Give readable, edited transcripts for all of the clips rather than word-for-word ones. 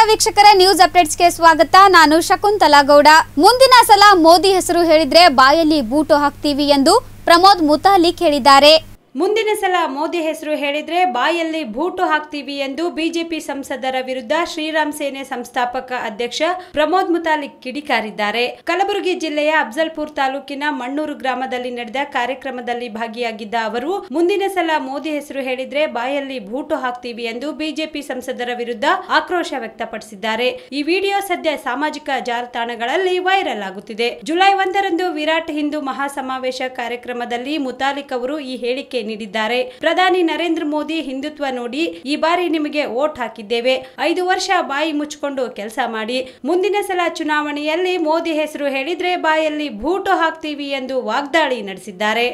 ವೀಕ್ಷಕರೇ ನ್ಯೂಸ್ ಅಪ್ಡೇಟ್ಸ್ಗೆ ಸ್ವಾಗತ. ನಾನು ಶಕುಂತಲಾ ಗೌಡ. ಮುಂದಿನ ಸಲ ಮೋದಿ ಹೆಸರು ಹೇಳಿದ್ರೆ ಬಾಯಲ್ಲಿ ಬೂಟು ಹಾಕ್ತೀವಿ ಎಂದು ಪ್ರಮೋದ್ ಮುತಾಲಿಕ್ ಹೇಳಿದ್ದಾರೆ. ಮುಂದಿನ ಸಲ ಮೋದಿ ಹೆಸರು ಹೇಳಿದ್ರೆ ಬಾಯಲ್ಲಿ ಬೂಟು ಹಾಕ್ತೀವಿ ಎಂದು ಬಿಜೆಪಿ ಸಂಸದರ ವಿರುದ್ಧ ಶ್ರೀರಾಮ್ ಸೇನೆ ಸಂಸ್ಥಾಪಕ ಅಧ್ಯಕ್ಷ ಪ್ರಮೋದ್ ಮುತಾಲಿಕ್ ಕಿಡಿಕಾರಿದ್ದಾರೆ. ಕಲಬುರಗಿ ಜಿಲ್ಲೆಯ ಅಫ್ಜಲ್ಪುರ್ ತಾಲೂಕಿನ ಮಣ್ಣೂರು ಗ್ರಾಮದಲ್ಲಿ ನಡೆದ ಕಾರ್ಯಕ್ರಮದಲ್ಲಿ ಭಾಗಿಯಾಗಿದ್ದ ಅವರು ಮುಂದಿನ ಸಲ ಮೋದಿ ಹೆಸರು ಹೇಳಿದ್ರೆ ಬಾಯಲ್ಲಿ ಬೂಟು ಹಾಕ್ತೀವಿ ಎಂದು ಬಿಜೆಪಿ ಸಂಸದರ ವಿರುದ್ಧ ಆಕ್ರೋಶ ವ್ಯಕ್ತಪಡಿಸಿದ್ದಾರೆ. ಈ ವಿಡಿಯೋ ಸದ್ಯ ಸಾಮಾಜಿಕ ಜಾಲತಾಣಗಳಲ್ಲಿ ವೈರಲ್ ಆಗುತ್ತಿದೆ. ಜುಲೈ 1ರಂದು ವಿರಾಟ್ ಹಿಂದೂ ಮಹಾಸಮಾವೇಶ ಕಾರ್ಯಕ್ರಮದಲ್ಲಿ ಮುತಾಲಿಕ್ ಅವರು ಈ ಹೇಳಿಕೆ ನೀಡಿದ್ದಾರೆ. ಪ್ರಧಾನಿ ನರೇಂದ್ರ ಮೋದಿ ಹಿಂದುತ್ವ ನೋಡಿ ಈ ಬಾರಿ ನಿಮಗೆ ವೋಟ್ ಹಾಕಿದ್ದೇವೆ. 5 ವರ್ಷ ಬಾಯಿ ಮುಚ್ಚಿಕೊಂಡು ಕೆಲಸ ಮಾಡಿ. ಮುಂದಿನ ಸಲ ಚುನಾವಣೆಯಲ್ಲಿ ಮೋದಿ ಹೆಸರು ಹೇಳಿದ್ರೆ ಬಾಯಲ್ಲಿ ಬೂಟು ಹಾಕ್ತೀವಿ ಎಂದು ವಾಗ್ದಾಳಿ ನಡೆಸಿದ್ದಾರೆ.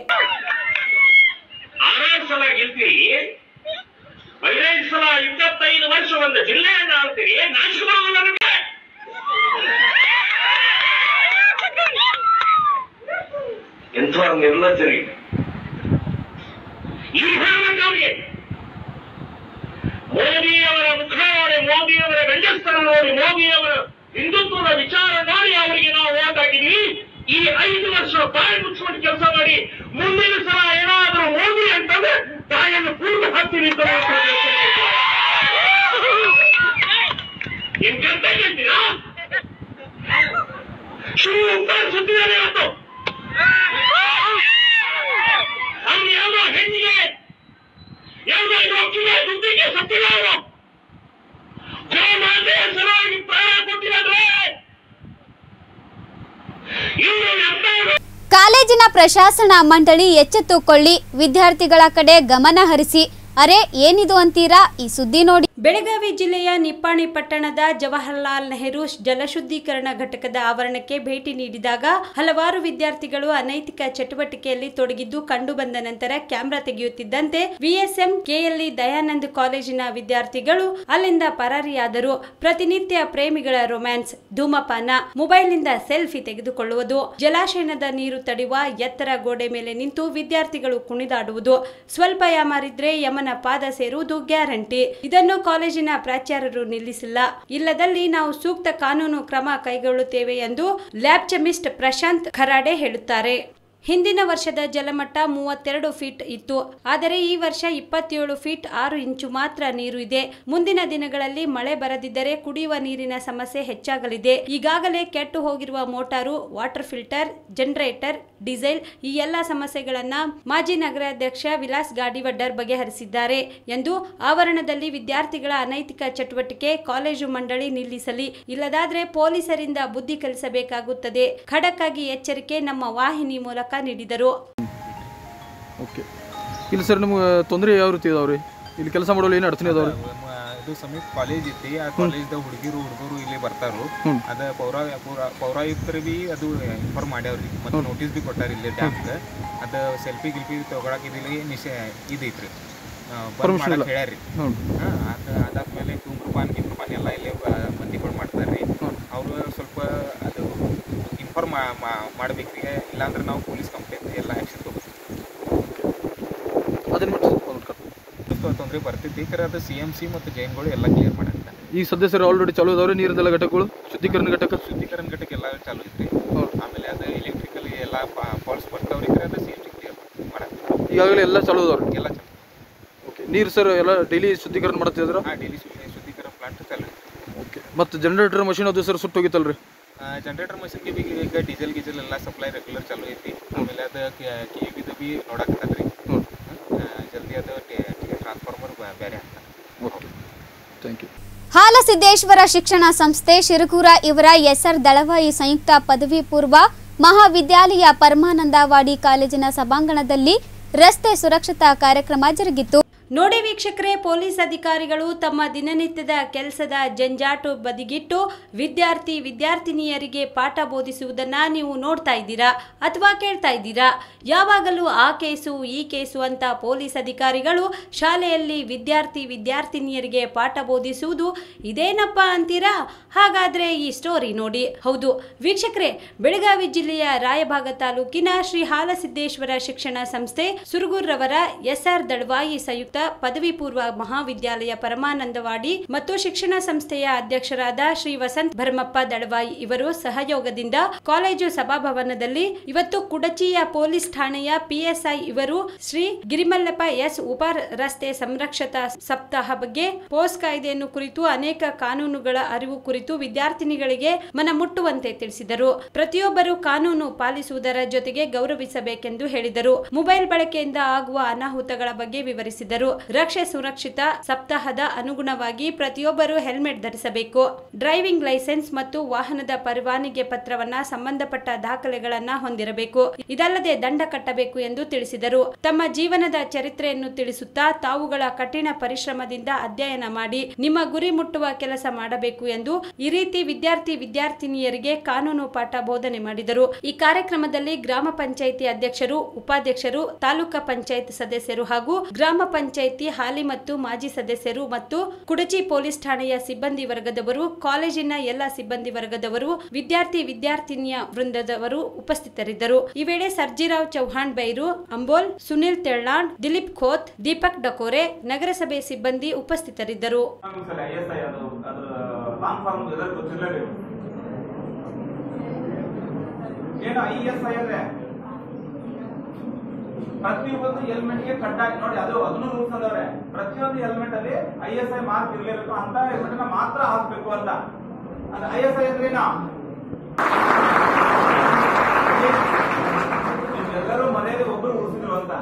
ಮೋದಿಯವರ ಮುಖ ನೋಡಿ, ಮೋದಿಯವರ ಗಂಡಸ್ತನ ನೋಡಿ, ಮೋದಿಯವರ ಹಿಂದುತ್ವದ ವಿಚಾರ ನೋಡಿ ಅವರಿಗೆ ನಾವು ವೋಟ್ ಹಾಕಿದ್ವಿ. ಈ 5 ವರ್ಷ ಬಾಯಿ ಮುಚ್ಚಿಕೊಂಡು ಕೆಲಸ ಮಾಡಿ ಮುಂದಿನ ಸಲ ಏನಾದರೂ ಮೋದಿ ಅಂತಂದ್ರೆ ಬಾಯನ್ನು ಪೂರ್ಣ ಹಾಕ್ತೀವಿ ಅಂತ ಏನ್ ಕರ್ತ ಹೇಳ್ತೀರಾ? ಶುರು ಉತ್ತರ ಸುತ್ತಿದ್ದಾರೆ ಇವತ್ತು. ಅವ್ನು ಯಾವುದೋ ಹೆಣ್ಣಿಗೆ ಯಾವುದೋ ಡಾಕ್ಟರ್ಗೆ ದುಡ್ಡಿಗೆ ಸತ್ತಿದ್ದಾರೆ. ಗೋಮಾತೆಯ ಸಲುವಾಗಿ ಪ್ರಾಣ ಕೊಟ್ಟಿದ್ದಾರೆ. ಕಾಲೇಜಿನ ಪ್ರಶಾಸನ ಮಂಡಳಿ ಎಚ್ಚೆತ್ತುಕೊಳ್ಳಿ, ವಿದ್ಯಾರ್ಥಿಗಳ ಕಡೆ ಗಮನ ಹರಿಸಿ. ಅರೆ ಏನಿದು ಅಂತೀರಾ? ಈ ಸುದ್ದಿ ನೋಡಿ. ಬೆಳಗಾವಿ ಜಿಲ್ಲೆಯ ನಿಪ್ಪಾಣಿ ಪಟ್ಟಣದ ಜವಾಹರಲಾಲ್ ನೆಹರು ಜಲಶುದ್ಧೀಕರಣ ಘಟಕದ ಆವರಣಕ್ಕೆ ಭೇಟಿ ನೀಡಿದಾಗ ಹಲವಾರು ವಿದ್ಯಾರ್ಥಿಗಳು ಅನೈತಿಕ ಚಟುವಟಿಕೆಯಲ್ಲಿ ತೊಡಗಿದ್ದು ಕಂಡುಬಂದ ನಂತರ ಕ್ಯಾಮೆರಾ ತೆಗೆಯುತ್ತಿದ್ದಂತೆ ವಿಎಸ್ಎಂ ಕೆಎಲ್ಇ ದಯಾನಂದ್ ಕಾಲೇಜಿನ ವಿದ್ಯಾರ್ಥಿಗಳು ಅಲ್ಲಿಂದ ಪರಾರಿಯಾದರು. ಪ್ರತಿನಿತ್ಯ ಪ್ರೇಮಿಗಳ ರೊಮ್ಯಾನ್ಸ್, ಧೂಮಪಾನ, ಮೊಬೈಲ್ನಿಂದ ಸೆಲ್ಫಿ ತೆಗೆದುಕೊಳ್ಳುವುದು, ಜಲಾಶಯದ ನೀರು ತಡೆಯುವ ಎತ್ತರ ಗೋಡೆ ಮೇಲೆ ನಿಂತು ವಿದ್ಯಾರ್ಥಿಗಳು ಕುಣಿದಾಡುವುದು, ಸ್ವಲ್ಪ ಯಾಮಾರಿದ್ರೆ ಯಮನ ಪಾದ ಸೇರುವುದು ಗ್ಯಾರಂಟಿ. ಇದನ್ನು ಕಾಲೇಜಿನ ಪ್ರಾಚಾರ್ಯರು ನಿಲ್ಲಿಸಿಲ್ಲ. ಇಲ್ಲದಲ್ಲಿ ನಾವು ಸೂಕ್ತ ಕಾನೂನು ಕ್ರಮ ಕೈಗೊಳ್ಳುತ್ತೇವೆ ಎಂದು ಲ್ಯಾಬ್ಚಮಿಸ್ಟ್ ಪ್ರಶಾಂತ್ ಖರಾಡೆ ಹೇಳುತ್ತಾರೆ. ಹಿಂದಿನ ವರ್ಷದ ಜಲಮಟ್ಟ 32 ಫೀಟ್ ಇತ್ತು. ಆದರೆ ಈ ವರ್ಷ 27 ಫೀಟ್ 6 ಇಂಚು ಮಾತ್ರ ನೀರು ಇದೆ. ಮುಂದಿನ ದಿನಗಳಲ್ಲಿ ಮಳೆ ಬರದಿದ್ದರೆ ಕುಡಿಯುವ ನೀರಿನ ಸಮಸ್ಯೆ ಹೆಚ್ಚಾಗಲಿದೆ. ಈಗಾಗಲೇ ಕೆಟ್ಟು ಹೋಗಿರುವ motor, water filter, generator, diesel ಈ ಎಲ್ಲ ಸಮಸ್ಯೆಗಳನ್ನ ಮಾಜಿ ನಗರಾಧ್ಯಕ್ಷ ವಿಲಾಸ್ ಗಾಡಿವಡ್ಡರ್ ಬಗೆಹರಿಸಿದ್ದಾರೆ ಎಂದು ಆವರಣದಲ್ಲಿ ವಿದ್ಯಾರ್ಥಿಗಳ ಅನೈತಿಕ ಚಟುವಟಿಕೆ ಕಾಲೇಜು ಮಂಡಳಿ ನಿಲ್ಲಿಸಲಿ, ಇಲ್ಲದಾದ್ರೆ ಪೊಲೀಸರಿಂದ ಬುದ್ಧಿ ಕಲಿಸಬೇಕಾಗುತ್ತದೆ. ಖಡಕ್ ಆಗಿ ಎಚ್ಚರಿಕೆ ನಮ್ಮ ವಾಹಿನಿ ಮೂಲಕ ನೀಡಿದರು. ಓಕೆ, ಇಲ್ಲಿ ಸರ್ ನಿಮ್ಗೆ ತೊಂದರೆ ಯಾವ ರೀತಿ ಇದಾವ್ರಿ? ಇಲ್ಲಿ ಕೆಲಸ ಮಾಡೋಲ್ಲ ಏನು ಅಡಚಣೆ ಇದಾವ್ರಿ? ಇದು ಸಮೀಪ ಕಾಲೇಜ್ ಐತಿ. ಆ ಕಾಲೇಜ್ದಾಗ ಹುಡುಗರು ಇಲ್ಲಿ ಬರ್ತಾರು. ಅದ ಪೌರಾಯುಕ್ತರು ಬಿ ಅದು ಇನ್ಫಾರ್ಮ್ ಮಾಡ್ಯಾವ್ರಿ. ಮತ್ತೆ ನೋಟಿಸ್ ಬಿ ಕೊಟ್ಟಾರ ಇಲ್ಲಿ ಡ್ಯಾಮ್ಗೆ. ಅದ ಸೆಲ್ಫಿ ಗಿಲ್ಫಿ ತಗೊಳಕ್ ಇಲ್ಲಿ ಇದೈತ್ರಿ, ಪರ್ಮಿಷನ್ ಹೇಳ್ಯಾರಿ. ಅದಾದ್ಮೇಲೆ ಧೂಮ್ರಪಾನ್ ಎಲ್ಲ ಇಲ್ಲೇ ಮಂದಿಗಳು ಮಾಡ್ತಾರ್ರಿ. ಅವರು ಸ್ವಲ್ಪ ಅದು ಇನ್ಫಾರ್ಮ್ ಮಾಡ್ಬೇಕ್ರಿ. ಇಲ್ಲಾಂದ್ರೆ ನಾವು ಪೊಲೀಸ್ ಕಂಪ್ಲೇಂಟ್ ಎಲ್ಲ ಆ್ಯಕ್ಷನ್ ತಗೋತೀವಿ. ತೊಂದರೆ ಬರ್ತೈತಿ. ಅದು CMC ಮತ್ತು ಜೈನ್ಗಳು ಎಲ್ಲ ಕ್ಲಿಯರ್ ಮಾಡಕ್ಕೆ ಈಗ ಸದಸ್ಯರು ಆಲ್ರೆಡಿ ಚಾಲೂ ಇದಾವ್ರಿ. ನೀರಿದೆಲ್ಲ ಘಟಕಗಳು, ಶುದ್ಧೀಕರಣ ಘಟಕ ಎಲ್ಲ ಚಾಲೂ ಐತ್ರಿ. ಆಮೇಲೆ ಅದು ಎಲೆಕ್ಟ್ರಿಕಲ್ ಎಲ್ಲ ಫಾಲ್ಸ್ ಬರ್ತಾವ್ರಿ. ಅದು CMC ಕ್ಲಿಯರ್ ಮಾಡಕ್ಕೆ ಈಗಾಗಲೇ ಎಲ್ಲ ಚಾಲೂ ಇದಾವ್ರಿ. ಎಲ್ಲ ಚಾಲೂ. ಓಕೆ, ನೀರು ಸರ್ ಎಲ್ಲ ಡೈಲಿ ಶುದ್ಧೀಕರಣ ಮಾಡ್ತಿದ್ರ? ಡೈಲಿ ಶುದ್ಧೀಕರಣ ಪ್ಲಾಂಟ್ ಚಾಲೂ ಐತಿ. ಓಕೆ, ಮತ್ತು ಜನರೇಟರ್ ಮಷಿನ್ ಅದು ಸರ್ ಸುಟ್ಟೋಗಿತ್ತಲ್ರಿ? ಜನರೇಟರ್ ಮಷಿನ್ಗೆ ಈಗ ಡೀಸೆಲ್ ಎಲ್ಲ ಸಪ್ಲೈ ರೆಗ್ಯುಲರ್ ಚಾಲೂ ಐತಿ. ಆಮೇಲೆ ಅದು KEBದು ಬಿ ನೋಡಾಕತ್ತದ್ರಿ. ಜಲ್ದಿ ಅದು ಟ್ರಾನ್ಸ್ಫಾರ್ಮರ್ ಬೇರೆ ಆಗ್ತದೆ. Okay, thank you. ಹಾಲಸಿದ್ದೇಶ್ವರ ಶಿಕ್ಷಣ ಸಂಸ್ಥೆ ಶಿರಗೂರ ಇವರ SR ದಳವಾಯಿ ಸಂಯುಕ್ತ ಪದವಿ ಪೂರ್ವ ಮಹಾವಿದ್ಯಾಲಯ ಪರಮಾನಂದವಾಡಿ ಕಾಲೇಜಿನ ಸಭಾಂಗಣದಲ್ಲಿ ರಸ್ತೆ ಸುರಕ್ಷತಾ ಕಾರ್ಯಕ್ರಮ ಜರುಗಿತು. ನೋಡಿ ವೀಕ್ಷಕರೇ, ಪೊಲೀಸ್ ಅಧಿಕಾರಿಗಳು ತಮ್ಮ ದಿನನಿತ್ಯದ ಕೆಲಸದ ಜಂಜಾಟು ಬದಿಗಿಟ್ಟು ವಿದ್ಯಾರ್ಥಿನಿಯರಿಗೆ ಪಾಠ ಬೋಧಿಸುವುದನ್ನ ನೀವು ನೋಡ್ತಾ ಇದ್ದೀರಾ ಅಥವಾ ಕೇಳ್ತಾ ಇದ್ದೀರಾ? ಯಾವಾಗಲೂ ಆ ಕೇಸು ಈ ಕೇಸು ಅಂತ ಪೊಲೀಸ್ ಅಧಿಕಾರಿಗಳು ಶಾಲೆಯಲ್ಲಿ ವಿದ್ಯಾರ್ಥಿನಿಯರಿಗೆ ಪಾಠ ಬೋಧಿಸುವುದು ಇದೇನಪ್ಪ ಅಂತೀರಾ? ಹಾಗಾದ್ರೆ ಈ ಸ್ಟೋರಿ ನೋಡಿ. ಹೌದು ವೀಕ್ಷಕರೇ, ಬೆಳಗಾವಿ ಜಿಲ್ಲೆಯ ರಾಯಭಾಗ ತಾಲೂಕಿನ ಶ್ರೀ ಹಾಲಸಿದ್ದೇಶ್ವರ ಶಿಕ್ಷಣ ಸಂಸ್ಥೆ ಸುರಗೂರ್ರವರ SR ದಳವಾಯಿ ಸಂಯುಕ್ತ ಪದವಿ ಪೂರ್ವ ಮಹಾವಿದ್ಯಾಲಯ ಪರಮಾನಂದವಾಡಿ ಮತ್ತು ಶಿಕ್ಷಣ ಸಂಸ್ಥೆಯ ಅಧ್ಯಕ್ಷರಾದ ಶ್ರೀ ವಸಂತ ಭರಮಪ್ಪ ದಳವಾಯಿ ಇವರು ಸಹಯೋಗದಿಂದ ಕಾಲೇಜು ಸಭಾಭವನದಲ್ಲಿ ಇವತ್ತು ಕುಡಚಿಯ ಪೊಲೀಸ್ ಠಾಣೆಯ PSI ಇವರು ಶ್ರೀ ಗಿರಿಮಲ್ಲಪ್ಪ S ಉಪ ರಸ್ತೆ ಸಂರಕ್ಷತಾ ಸಪ್ತಾಹ ಬಗ್ಗೆ ಪೋಸ್ ಕಾಯ್ದೆಯನ್ನು ಕುರಿತು ಅನೇಕ ಕಾನೂನುಗಳ ಅರಿವು ಕುರಿತು ವಿದ್ಯಾರ್ಥಿನಿಗಳಿಗೆ ಮನಮುಟ್ಟುವಂತೆ ತಿಳಿಸಿದರು. ಪ್ರತಿಯೊಬ್ಬರು ಕಾನೂನು ಪಾಲಿಸುವುದರ ಜೊತೆಗೆ ಗೌರವಿಸಬೇಕೆಂದು ಹೇಳಿದರು. ಮೊಬೈಲ್ ಬಳಕೆಯಿಂದ ಆಗುವ ಅನಾಹುತಗಳ ಬಗ್ಗೆ ವಿವರಿಸಿದರು. ರಕ್ಷೆ ಸುರಕ್ಷಿತ ಸಪ್ತಾಹದ ಅನುಗುಣವಾಗಿ ಪ್ರತಿಯೊಬ್ಬರು ಹೆಲ್ಮೆಟ್ ಧರಿಸಬೇಕು. ಡ್ರೈವಿಂಗ್ ಲೈಸೆನ್ಸ್ ಮತ್ತು ವಾಹನದ ಪರವಾನಗಿ ಪತ್ರವನ್ನ ಸಂಬಂಧಪಟ್ಟ ದಾಖಲೆಗಳನ್ನ ಹೊಂದಿರಬೇಕು. ಇದಲ್ಲದೆ ದಂಡ ಕಟ್ಟಬೇಕು ಎಂದು ತಿಳಿಸಿದರು. ತಮ್ಮ ಜೀವನದ ಚರಿತ್ರೆಯನ್ನು ತಿಳಿಸುತ್ತಾ ತಾವುಗಳ ಕಠಿಣ ಪರಿಶ್ರಮದಿಂದ ಅಧ್ಯಯನ ಮಾಡಿ ನಿಮ್ಮ ಗುರಿ ಮುಟ್ಟುವ ಕೆಲಸ ಮಾಡಬೇಕು ಎಂದು ಈ ರೀತಿ ವಿದ್ಯಾರ್ಥಿನಿಯರಿಗೆ ಕಾನೂನು ಪಾಠ ಬೋಧನೆ ಮಾಡಿದರು. ಈ ಕಾರ್ಯಕ್ರಮದಲ್ಲಿ ಗ್ರಾಮ ಪಂಚಾಯಿತಿ ಅಧ್ಯಕ್ಷರು, ಉಪಾಧ್ಯಕ್ಷರು, ತಾಲೂಕಾ ಪಂಚಾಯತ್ ಸದಸ್ಯರು ಹಾಗೂ ಗ್ರಾಮ ಪಂಚಾಯಿತಿ ಹಾಲಿ ಮತ್ತು ಮಾಜಿ ಸದಸ್ಯರು ಮತ್ತು ಕುಡಚಿ ಪೊಲೀಸ್ ಠಾಣೆಯ ಸಿಬ್ಬಂದಿ ವರ್ಗದವರು, ಕಾಲೇಜಿನ ಎಲ್ಲ ಸಿಬ್ಬಂದಿ ವರ್ಗದವರು, ವಿದ್ಯಾರ್ಥಿನಿಯ ವೃಂದದವರು ಉಪಸ್ಥಿತರಿದ್ದರು. ಈ ವೇಳೆ ಸರ್ಜಿರಾವ್ ಚೌಹಾಣ್ ಬೈರು, ಅಂಬೋಲ್, ಸುನಿಲ್ ತೆಳ್ಳಾಂಡ್, ದಿಲೀಪ್ ಖೋತ್, ದೀಪಕ್ ಡಕೋರೆ, ನಗರಸಭೆ ಸಿಬ್ಬಂದಿ ಉಪಸ್ಥಿತರಿದ್ದರು. ಪ್ರತಿಯೊಂದು ಹೆಲ್ಮೆಟ್ ಗೆ ಕಡ್ಡಾಯ ನೋಡಿ, ಅದನ್ನು ರೂಲ್ಸ್ ಅದವ್ರೆ. ಪ್ರತಿಯೊಂದು ಹೆಲ್ಮೆಟ್ ಅಲ್ಲಿ ISI ಮಾರ್ಕ್ ಇರಲೇಬೇಕು, ಅಂತ ಹೆಲ್ಮೆಟ್ ಮಾತ್ರ ಹಾಕ್ಬೇಕು ಅಂತ. ಅದು ISI ಅಂದ್ರೇನಾ? ಎಲ್ಲರೂ ಮನೆಯಲ್ಲಿ ಒಬ್ಬರು ಉಳಿಸಿದ್ರು ಅಂತ.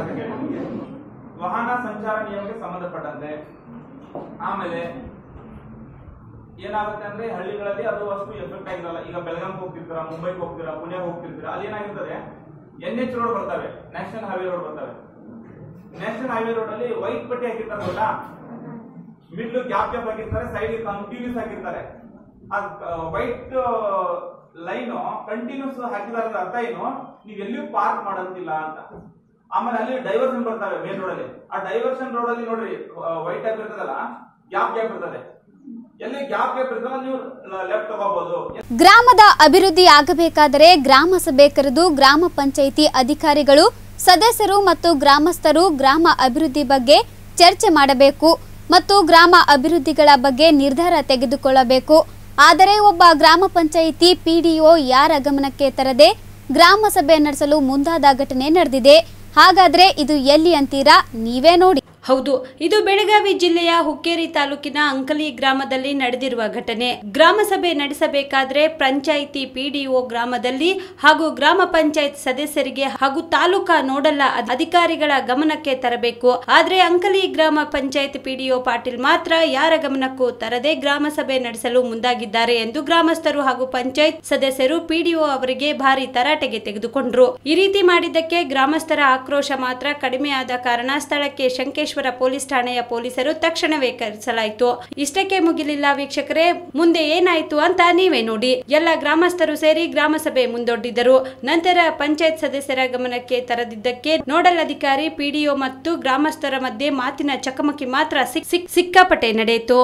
ವಾಹನ ಸಂಚಾರ ನಿಯಮಕ್ಕೆ ಸಂಬಂಧಪಟ್ಟಂತೆ ಆಮೇಲೆ ಏನಾಗುತ್ತೆ ಅಂದ್ರೆ ಹಳ್ಳಿಗಳಲ್ಲಿ ಅದು ಅಷ್ಟು ಎಫೆಕ್ಟ್ ಆಗಿರಲ್ಲ. ಈಗ ಬೆಳಗಾಂ ಹೋಗ್ತಿರ್ತೀರಾ, ಮುಂಬೈಗೆ ಹೋಗ್ತೀರಾ, ಪುಣೆಗೆ ಹೋಗ್ತಿರ್ತೀರಾ, ಅಲ್ಲಿ ಏನಾಗಿರ್ತದೆ NH ರೋಡ್ ಬರ್ತವೆ, ನ್ಯಾಷನಲ್ ಹೈವೇ ರೋಡ್ ಬರ್ತವೆ. ನ್ಯಾಷನಲ್ ಹೈವೇ ರೋಡ್ ಅಲ್ಲಿ ವೈಟ್ ಪಟ್ಟಿ ಹಾಕಿರ್ತಾರೆ ಗೊತ್ತಾ, ಮಿಡ್ಲ್ ಗ್ಯಾಪ್ ಹಾಕಿರ್ತಾರೆ, ಸೈಡ್ ಕಂಟಿನ್ಯೂಸ್ ಹಾಕಿರ್ತಾರೆ. ವೈಟ್ ಲೈನ್ ಕಂಟಿನ್ಯೂಸ್ ಹಾಕಿದಾರ ಅರ್ಥ ಏನು, ನೀವ್ ಎಲ್ಲಿಯೂ ಪಾರ್ಕ್ ಮಾಡೋದಿಲ್ಲ ಅಂತ. ಆಮೇಲೆ ಅಲ್ಲಿ ಡೈವರ್ಷನ್ ಬರ್ತವೆ ಮೇನ್ ರೋಡ್ ಅಲ್ಲಿ. ಆ ಡೈವರ್ಷನ್ ರೋಡ್ ಅಲ್ಲಿ ನೋಡ್ರಿ ವೈಟ್ ಗ್ಯಾಪ್ ಇರ್ತದಲ್ಲ, ಗ್ಯಾಪ್ ಇರ್ತದೆ. ಎಲ್ಲಿ ಗ್ಯಾಪ್ ಇರ್ತದಲ್ಲ ನೀವು ಲೆಫ್ಟ್ ತಗೋಬಹುದು. ಗ್ರಾಮದ ಅಭಿವೃದ್ಧಿ ಆಗಬೇಕಾದರೆ ಗ್ರಾಮ ಸಭೆ ಕರೆದು ಗ್ರಾಮ ಪಂಚಾಯಿತಿ ಅಧಿಕಾರಿಗಳು, ಸದಸ್ಯರು ಮತ್ತು ಗ್ರಾಮಸ್ಥರು ಗ್ರಾಮ ಅಭಿವೃದ್ಧಿ ಬಗ್ಗೆ ಚರ್ಚೆ ಮಾಡಬೇಕು ಮತ್ತು ಗ್ರಾಮ ಅಭಿವೃದ್ಧಿಗಳ ಬಗ್ಗೆ ನಿರ್ಧಾರ ತೆಗೆದುಕೊಳ್ಳಬೇಕು. ಆದರೆ ಒಬ್ಬ ಗ್ರಾಮ ಪಂಚಾಯಿತಿ PDO ಯಾರ ಗಮನಕ್ಕೆ ತರದೆ ಗ್ರಾಮ ಸಭೆ ನಡೆಸಲು ಮುಂದಾದ ಘಟನೆ ನಡೆದಿದೆ. ಹಾಗಾದ್ರೆ ಇದು ಎಲ್ಲಿ ಅಂತೀರಾ? ನೀವೇ ನೋಡಿ. ಹೌದು, ಇದು ಬೆಳಗಾವಿ ಜಿಲ್ಲೆಯ ಹುಕ್ಕೇರಿ ತಾಲೂಕಿನ ಅಂಕಲಿ ಗ್ರಾಮದಲ್ಲಿ ನಡೆದಿರುವ ಘಟನೆ. ಗ್ರಾಮ ಸಭೆ ನಡೆಸಬೇಕಾದ್ರೆ ಪಂಚಾಯಿತಿ PDO ಗ್ರಾಮದಲ್ಲಿ ಹಾಗೂ ಗ್ರಾಮ ಪಂಚಾಯತ್ ಸದಸ್ಯರಿಗೆ ಹಾಗೂ ತಾಲೂಕಾ ನೋಡಲ್ ಅಧಿಕಾರಿಗಳ ಗಮನಕ್ಕೆ ತರಬೇಕು. ಆದ್ರೆ ಅಂಕಲಿ ಗ್ರಾಮ ಪಂಚಾಯತ್ PDO ಪಾಟೀಲ್ ಮಾತ್ರ ಯಾರ ಗಮನಕ್ಕೂ ತರದೆ ಗ್ರಾಮ ಸಭೆ ನಡೆಸಲು ಮುಂದಾಗಿದ್ದಾರೆ ಎಂದು ಗ್ರಾಮಸ್ಥರು ಹಾಗೂ ಪಂಚಾಯತ್ ಸದಸ್ಯರು PDO ಅವರಿಗೆ ಭಾರಿ ತರಾಟೆಗೆ ತೆಗೆದುಕೊಂಡ್ರು. ಈ ರೀತಿ ಮಾಡಿದ್ದಕ್ಕೆ ಗ್ರಾಮಸ್ಥರ ಆಕ್ರೋಶ ಮಾತ್ರ ಕಡಿಮೆಯಾದ ಕಾರಣ ಸ್ಥಳಕ್ಕೆ ಶಂಕೇಶ್ವರ ಪೊಲೀಸ್ ಠಾಣೆಯ ಪೊಲೀಸರು ತಕ್ಷಣವೇ ಕರೆಸಲಾಯಿತು. ಇಷ್ಟಕ್ಕೆ ಮುಗಿಲಿಲ್ಲ ವೀಕ್ಷಕರೇ, ಮುಂದೆ ಏನಾಯ್ತು ಅಂತ ನೀವೇ ನೋಡಿ. ಎಲ್ಲ ಗ್ರಾಮಸ್ಥರು ಸೇರಿ ಗ್ರಾಮ ಸಭೆ ಮುಂದೊಡ್ಡಿದ್ದರು. ನಂತರ ಪಂಚಾಯತ್ ಸದಸ್ಯರ ಗಮನಕ್ಕೆ ತರದಿದ್ದಕ್ಕೆ ನೋಡಲ್ ಅಧಿಕಾರಿ, PDO ಮತ್ತು ಗ್ರಾಮಸ್ಥರ ಮಧ್ಯೆ ಮಾತಿನ ಚಕಮಕಿ ಮಾತ್ರ ಸಿಕ್ಕಾಪಟ್ಟೆ ನಡೆಯಿತು.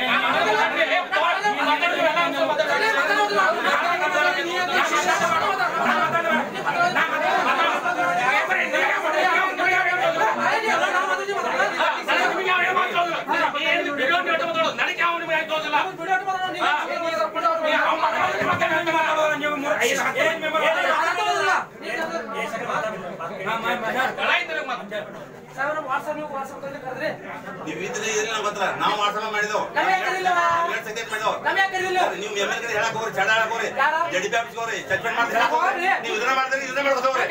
ನಾವು ವಾಟ್ಸಪ್ ಮಾಡಿದೆವು, ನೀವು ಹೇಳಕ್ ಹೋಗ್ರಿ, ಚಡ ಹೇಳಕ್ ಹೋಗ್ರಿ, ಜಡಿಪಿ ಆಫೀಸ್ಗೆ ಹೋಗ್ರಿ, ಸಸ್ಪೆಂಡ್ ಮಾಡ್ತೀರಿ, ನೀವು ಇದನ್ನ ಮಾಡ್ತೀರಿ, ಇದನ್ನ ಮಾಡ್ಕೋತವ್ರಿ.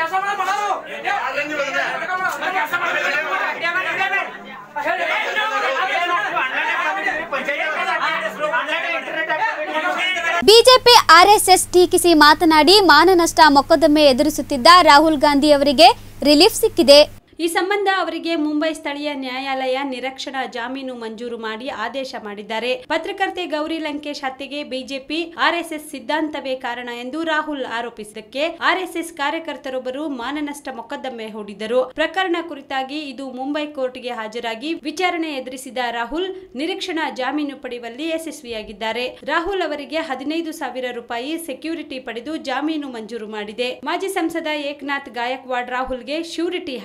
ಬಿಜೆಪಿ RSS ಟೀಕಿಸಿ ಮಾತನಾಡಿ ಮಾನನಷ್ಟ ಮೊಕದ್ದಮೆ ಎದುರಿಸುತ್ತಿದ್ದ ರಾಹುಲ್ ಗಾಂಧಿ ಅವರಿಗೆ ರಿಲೀಫ್ ಸಿಕ್ಕಿದೆ. ಈ ಸಂಬಂಧ ಅವರಿಗೆ ಮುಂಬೈ ಸ್ಥಳೀಯ ನ್ಯಾಯಾಲಯ ನಿರಕ್ಷಣಾ ಜಾಮೀನು ಮಂಜೂರು ಮಾಡಿ ಆದೇಶ ಮಾಡಿದ್ದಾರೆ. ಪತ್ರಕರ್ತೆ ಗೌರಿ ಲಂಕೇಶ್ ಹತ್ಯೆಗೆ ಬಿಜೆಪಿ RSS ಸಿದ್ಧಾಂತವೇ ಕಾರಣ ಎಂದು ರಾಹುಲ್ ಆರೋಪಿಸಿದ್ದಕ್ಕೆ RSS ಕಾರ್ಯಕರ್ತರೊಬ್ಬರು ಮಾನನಷ್ಟ ಮೊಕದ್ದಮೆ ಹೂಡಿದರು. ಪ್ರಕರಣ ಕುರಿತಾಗಿ ಇದು ಮುಂಬೈ ಕೋರ್ಟ್ಗೆ ಹಾಜರಾಗಿ ವಿಚಾರಣೆ ಎದುರಿಸಿದ ರಾಹುಲ್ ನಿರೀಕ್ಷಣಾ ಜಾಮೀನು ಪಡೆಯುವಲ್ಲಿ ಯಶಸ್ವಿಯಾಗಿದ್ದಾರೆ. ರಾಹುಲ್ ಅವರಿಗೆ 15,000 ರೂಪಾಯಿ ಸೆಕ್ಯೂರಿಟಿ ಪಡೆದು ಜಾಮೀನು ಮಂಜೂರು ಮಾಡಿದೆ. ಮಾಜಿ ಸಂಸದ ಏಕನಾಥ್ ಗಾಯಕ್ವಾಡ್ ರಾಹುಲ್ಗೆ ಶ್ಯೂರಿಟಿ ಹಾಕಿದ್ದಾರೆ.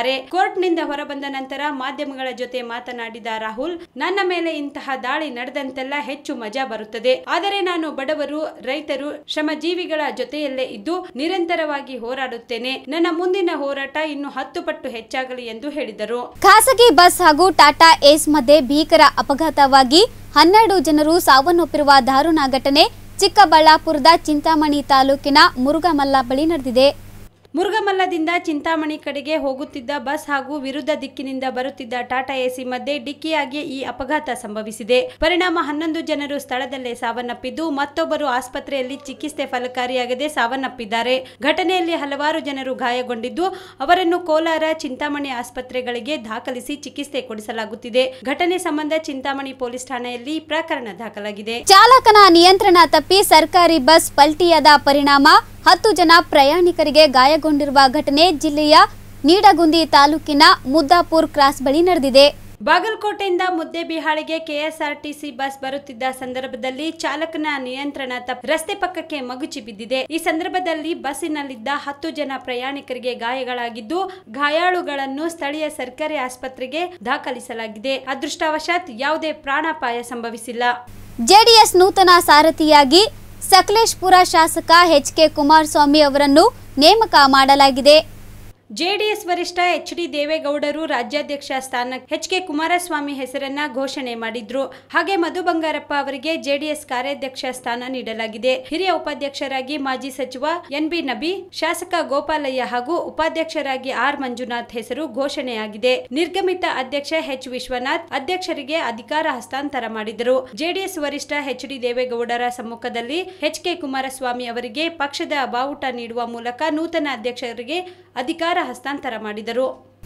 ತಿಳಿಸಿದ್ದಾರೆ. ಕೋರ್ಟ್ನಿಂದ ಹೊರಬಂದ ನಂತರ ಮಾಧ್ಯಮಗಳ ಜೊತೆ ಮಾತನಾಡಿದ ರಾಹುಲ್, ನನ್ನ ಮೇಲೆ ಇಂತಹ ದಾಳಿ ನಡೆದಂತೆಲ್ಲ ಹೆಚ್ಚು ಮಜಾ ಬರುತ್ತದೆ. ಆದರೆ ನಾನು ಬಡವರು, ರೈತರು, ಶ್ರಮಜೀವಿಗಳ ಜೊತೆಯಲ್ಲೇ ಇದ್ದು ನಿರಂತರವಾಗಿ ಹೋರಾಡುತ್ತೇನೆ. ನನ್ನ ಮುಂದಿನ ಹೋರಾಟ ಇನ್ನು 10 ಪಟ್ಟು ಹೆಚ್ಚಾಗಲಿ ಎಂದು ಹೇಳಿದರು. ಖಾಸಗಿ ಬಸ್ ಹಾಗೂ ಟಾಟಾ ಏಸ್ ಮಧ್ಯೆ ಭೀಕರ ಅಪಘಾತವಾಗಿ 12 ಜನರು ಸಾವನ್ನಪ್ಪಿರುವ ದಾರುಣ ಘಟನೆ ಚಿಕ್ಕಬಳ್ಳಾಪುರದ ಚಿಂತಾಮಣಿ ತಾಲೂಕಿನ ಮುರುಘಮಲ್ಲ ಬಳಿ ನಡೆದಿದೆ. ಮುರುಘಮಲ್ಲದಿಂದ ಚಿಂತಾಮಣಿ ಕಡೆಗೆ ಹೋಗುತ್ತಿದ್ದ ಬಸ್ ಹಾಗೂ ವಿರುದ್ಧ ದಿಕ್ಕಿನಿಂದ ಬರುತ್ತಿದ್ದ ಟಾಟಾ ಎಸಿ ಮಧ್ಯೆ ಡಿಕ್ಕಿಯಾಗಿ ಈ ಅಪಘಾತ ಸಂಭವಿಸಿದೆ. ಪರಿಣಾಮ 11 ಜನರು ಸ್ಥಳದಲ್ಲೇ ಸಾವನ್ನಪ್ಪಿದ್ದು ಮತ್ತೊಬ್ಬರು ಆಸ್ಪತ್ರೆಯಲ್ಲಿ ಚಿಕಿತ್ಸೆ ಫಲಕಾರಿಯಾಗದೆ ಸಾವನ್ನಪ್ಪಿದ್ದಾರೆ. ಘಟನೆಯಲ್ಲಿ ಹಲವಾರು ಜನರು ಗಾಯಗೊಂಡಿದ್ದು ಅವರನ್ನು ಕೋಲಾರ, ಚಿಂತಾಮಣಿ ಆಸ್ಪತ್ರೆಗಳಿಗೆ ದಾಖಲಿಸಿ ಚಿಕಿತ್ಸೆ ಕೊಡಿಸಲಾಗುತ್ತಿದೆ. ಘಟನೆ ಸಂಬಂಧ ಚಿಂತಾಮಣಿ ಪೊಲೀಸ್ ಠಾಣೆಯಲ್ಲಿ ಪ್ರಕರಣ ದಾಖಲಾಗಿದೆ. ಚಾಲಕನ ನಿಯಂತ್ರಣ ತಪ್ಪಿ ಸರ್ಕಾರಿ ಬಸ್ ಪಲ್ಟಿಯಾದ ಪರಿಣಾಮ 10 ಜನ ಪ್ರಯಾಣಿಕರಿಗೆ ಗಾಯಗೊಂಡಿರುವ ಘಟನೆ ಜಿಲ್ಲೆಯ ನೀಡಗುಂದಿ ತಾಲೂಕಿನ ಮುದ್ದಾಪುರ್ ಕ್ರಾಸ್ ಬಳಿ ನಡೆದಿದೆ. ಬಾಗಲಕೋಟೆಯಿಂದ ಮುದ್ದೇಬಿಹಾಳಿಗೆ ಕೆಎಸ್ಆರ್ಟಿಸಿ ಬಸ್ ಬರುತ್ತಿದ್ದ ಸಂದರ್ಭದಲ್ಲಿ ಚಾಲಕನ ನಿಯಂತ್ರಣ ತಪ್ಪಿ ರಸ್ತೆ ಪಕ್ಕಕ್ಕೆ ಮಗುಚಿ ಬಿದ್ದಿದೆ. ಈ ಸಂದರ್ಭದಲ್ಲಿ ಬಸ್ಸಿನಲ್ಲಿದ್ದ 10 ಜನ ಪ್ರಯಾಣಿಕರಿಗೆ ಗಾಯಗಳಾಗಿದ್ದು ಗಾಯಾಳುಗಳನ್ನು ಸ್ಥಳೀಯ ಸರ್ಕಾರಿ ಆಸ್ಪತ್ರೆಗೆ ದಾಖಲಿಸಲಾಗಿದೆ. ಅದೃಷ್ಟವಶಾತ್ ಯಾವುದೇ ಪ್ರಾಣಾಪಾಯ ಸಂಭವಿಸಿಲ್ಲ. ಜೆಡಿಎಸ್ ನೂತನ ಸಾರಥಿಯಾಗಿ ಸಕಲೇಶಪುರ ಶಾಸಕ ಎಚ್.ಕೆ. ಕುಮಾರಸ್ವಾಮಿ ಅವರನ್ನು ನೇಮಕ ಮಾಡಲಾಗಿದೆ. ಜೆಡಿಎಸ್ ವರಿಷ್ಠ ಎಚ್.ಡಿ. ದೇವೇಗೌಡರು ರಾಜ್ಯಾಧ್ಯಕ್ಷ ಸ್ಥಾನಕ್ಕೆ ಎಚ್.ಕೆ. ಕುಮಾರಸ್ವಾಮಿ ಹೆಸರನ್ನ ಘೋಷಣೆ ಮಾಡಿದ್ರು. ಹಾಗೆ ಮಧು ಬಂಗಾರಪ್ಪ ಅವರಿಗೆ ಜೆಡಿಎಸ್ ಕಾರ್ಯಾಧ್ಯಕ್ಷ ಸ್ಥಾನ ನೀಡಲಾಗಿದೆ. ಹಿರಿಯ ಉಪಾಧ್ಯಕ್ಷರಾಗಿ ಮಾಜಿ ಸಚಿವ ಎನ್.ಬಿ. ನಬಿ, ಶಾಸಕ ಗೋಪಾಲಯ್ಯ ಹಾಗೂ ಉಪಾಧ್ಯಕ್ಷರಾಗಿ ಆರ್. ಮಂಜುನಾಥ್ ಹೆಸರು ಘೋಷಣೆಯಾಗಿದೆ. ನಿರ್ಗಮಿತ ಅಧ್ಯಕ್ಷ ಎಚ್. ವಿಶ್ವನಾಥ್ ಅಧ್ಯಕ್ಷರಿಗೆ ಅಧಿಕಾರ ಹಸ್ತಾಂತರ ಮಾಡಿದರು. ಜೆಡಿಎಸ್ ವರಿಷ್ಠ ಎಚ್.ಡಿ. ದೇವೇಗೌಡರ ಸಮ್ಮುಖದಲ್ಲಿ ಎಚ್.ಕೆ. ಕುಮಾರಸ್ವಾಮಿ ಅವರಿಗೆ ಪಕ್ಷದ ಬಾವುಟ ನೀಡುವ ಮೂಲಕ ನೂತನ ಅಧ್ಯಕ್ಷರಿಗೆ ಅಧಿಕಾರ ಹಸ್ತಾಂತರ ಮಾಡಿದರು.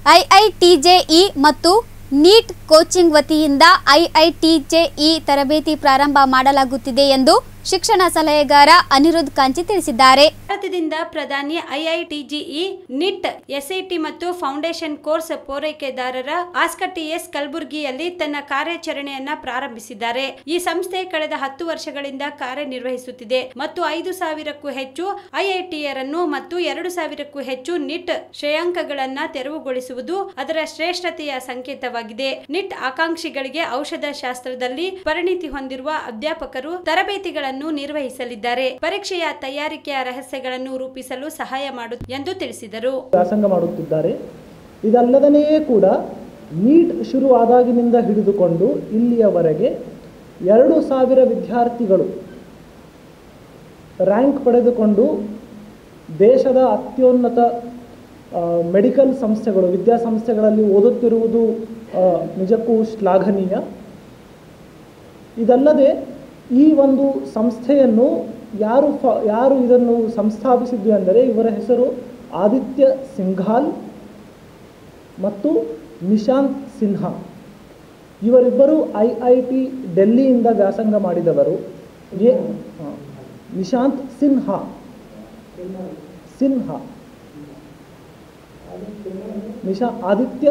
ಐಐಟಿಜೆಇ ಮತ್ತು ನೀಟ್ ಕೋಚಿಂಗ್ ವತಿಯಿಂದ ಐಐಟಿಜೆಇ ತರಬೇತಿ ಪ್ರಾರಂಭ ಮಾಡಲಾಗುತ್ತಿದೆ ಎಂದು ಶಿಕ್ಷಣ ಸಲಹೆಗಾರ ಅನಿರುದ್ಧ್ ಕಾಂಚಿ ತಿಳಿಸಿದ್ದಾರೆ. ಭಾರತದಿಂದ ಪ್ರಧಾನಿ ಐಐಟಿಜೆಇ, ನಿಟ್, ಎಸ್ಐಟಿ ಮತ್ತು ಫೌಂಡೇಶನ್ ಕೋರ್ಸ್ ಪೂರೈಕೆದಾರರ ಆಸ್ಕಟಿಎಸ್ ಕಲಬುರಗಿಯಲ್ಲಿ ತನ್ನ ಕಾರ್ಯಾಚರಣೆಯನ್ನ ಪ್ರಾರಂಭಿಸಿದ್ದಾರೆ. ಈ ಸಂಸ್ಥೆ ಕಳೆದ 10 ವರ್ಷಗಳಿಂದ ಕಾರ್ಯನಿರ್ವಹಿಸುತ್ತಿದೆ ಮತ್ತು 5,000ಕ್ಕೂ ಹೆಚ್ಚು ಐಐಟಿಯರನ್ನು ಮತ್ತು 2,000ಕ್ಕೂ ಹೆಚ್ಚು ನಿಟ್ ಶ್ರೇಯಾಂಕಗಳನ್ನ ತೆರವುಗೊಳಿಸುವುದು ಅದರ ಶ್ರೇಷ್ಠತೆಯ ಸಂಕೇತವಾಗಿದೆ. ನಿಟ್ ಆಕಾಂಕ್ಷಿಗಳಿಗೆ ಔಷಧ ಶಾಸ್ತ್ರದಲ್ಲಿ ಪರಿಣಿತಿ ಹೊಂದಿರುವ ಅಧ್ಯಾಪಕರು ತರಬೇತಿಗಳನ್ನು ನಿರ್ವಹಿಸಲಿದ್ದಾರೆ. ಪರೀಕ್ಷೆಯ ತಯಾರಿಕೆಯ ರಹಸ್ಯಗಳನ್ನು ರೂಪಿಸಲು ಸಹಾಯ ಮಾಡುತ್ತದೆ ಎಂದು ತಿಳಿಸಿದರು. ವ್ಯಾಸಂಗ ಮಾಡುತ್ತಿದ್ದಾರೆ. ಇದಲ್ಲದನೆಯೇ ಕೂಡ ನೀಟ್ ಶುರು ಆದಾಗಿನಿಂದ ಹಿಡಿದುಕೊಂಡು ಇಲ್ಲಿಯವರೆಗೆ 2,000 ವಿದ್ಯಾರ್ಥಿಗಳು ರ್ಯಾಂಕ್ ಪಡೆದುಕೊಂಡು ದೇಶದ ಅತ್ಯುನ್ನತ ಮೆಡಿಕಲ್ ಸಂಸ್ಥೆಗಳು, ವಿದ್ಯಾಸಂಸ್ಥೆಗಳಲ್ಲಿ ಓದುತ್ತಿರುವುದು ನಿಜಕ್ಕೂ ಶ್ಲಾಘನೀಯ. ಇದಲ್ಲದೆ ಈ ಒಂದು ಸಂಸ್ಥೆಯನ್ನು ಯಾರು ಇದನ್ನು ಸಂಸ್ಥಾಪಿಸಿದ್ದು ಅಂದರೆ ಇವರ ಹೆಸರು ಆದಿತ್ಯ ಸಿಂಘಾಲ್ ಮತ್ತು ನಿಶಾಂತ್ ಸಿನ್ಹಾ. ಇವರಿಬ್ಬರು ಐಐಟಿ ಡೆಲ್ಲಿಯಿಂದ ವ್ಯಾಸಂಗ ಮಾಡಿದವರು. ನಿಶಾಂತ್ ಸಿನ್ಹಾ ಆದಿತ್ಯ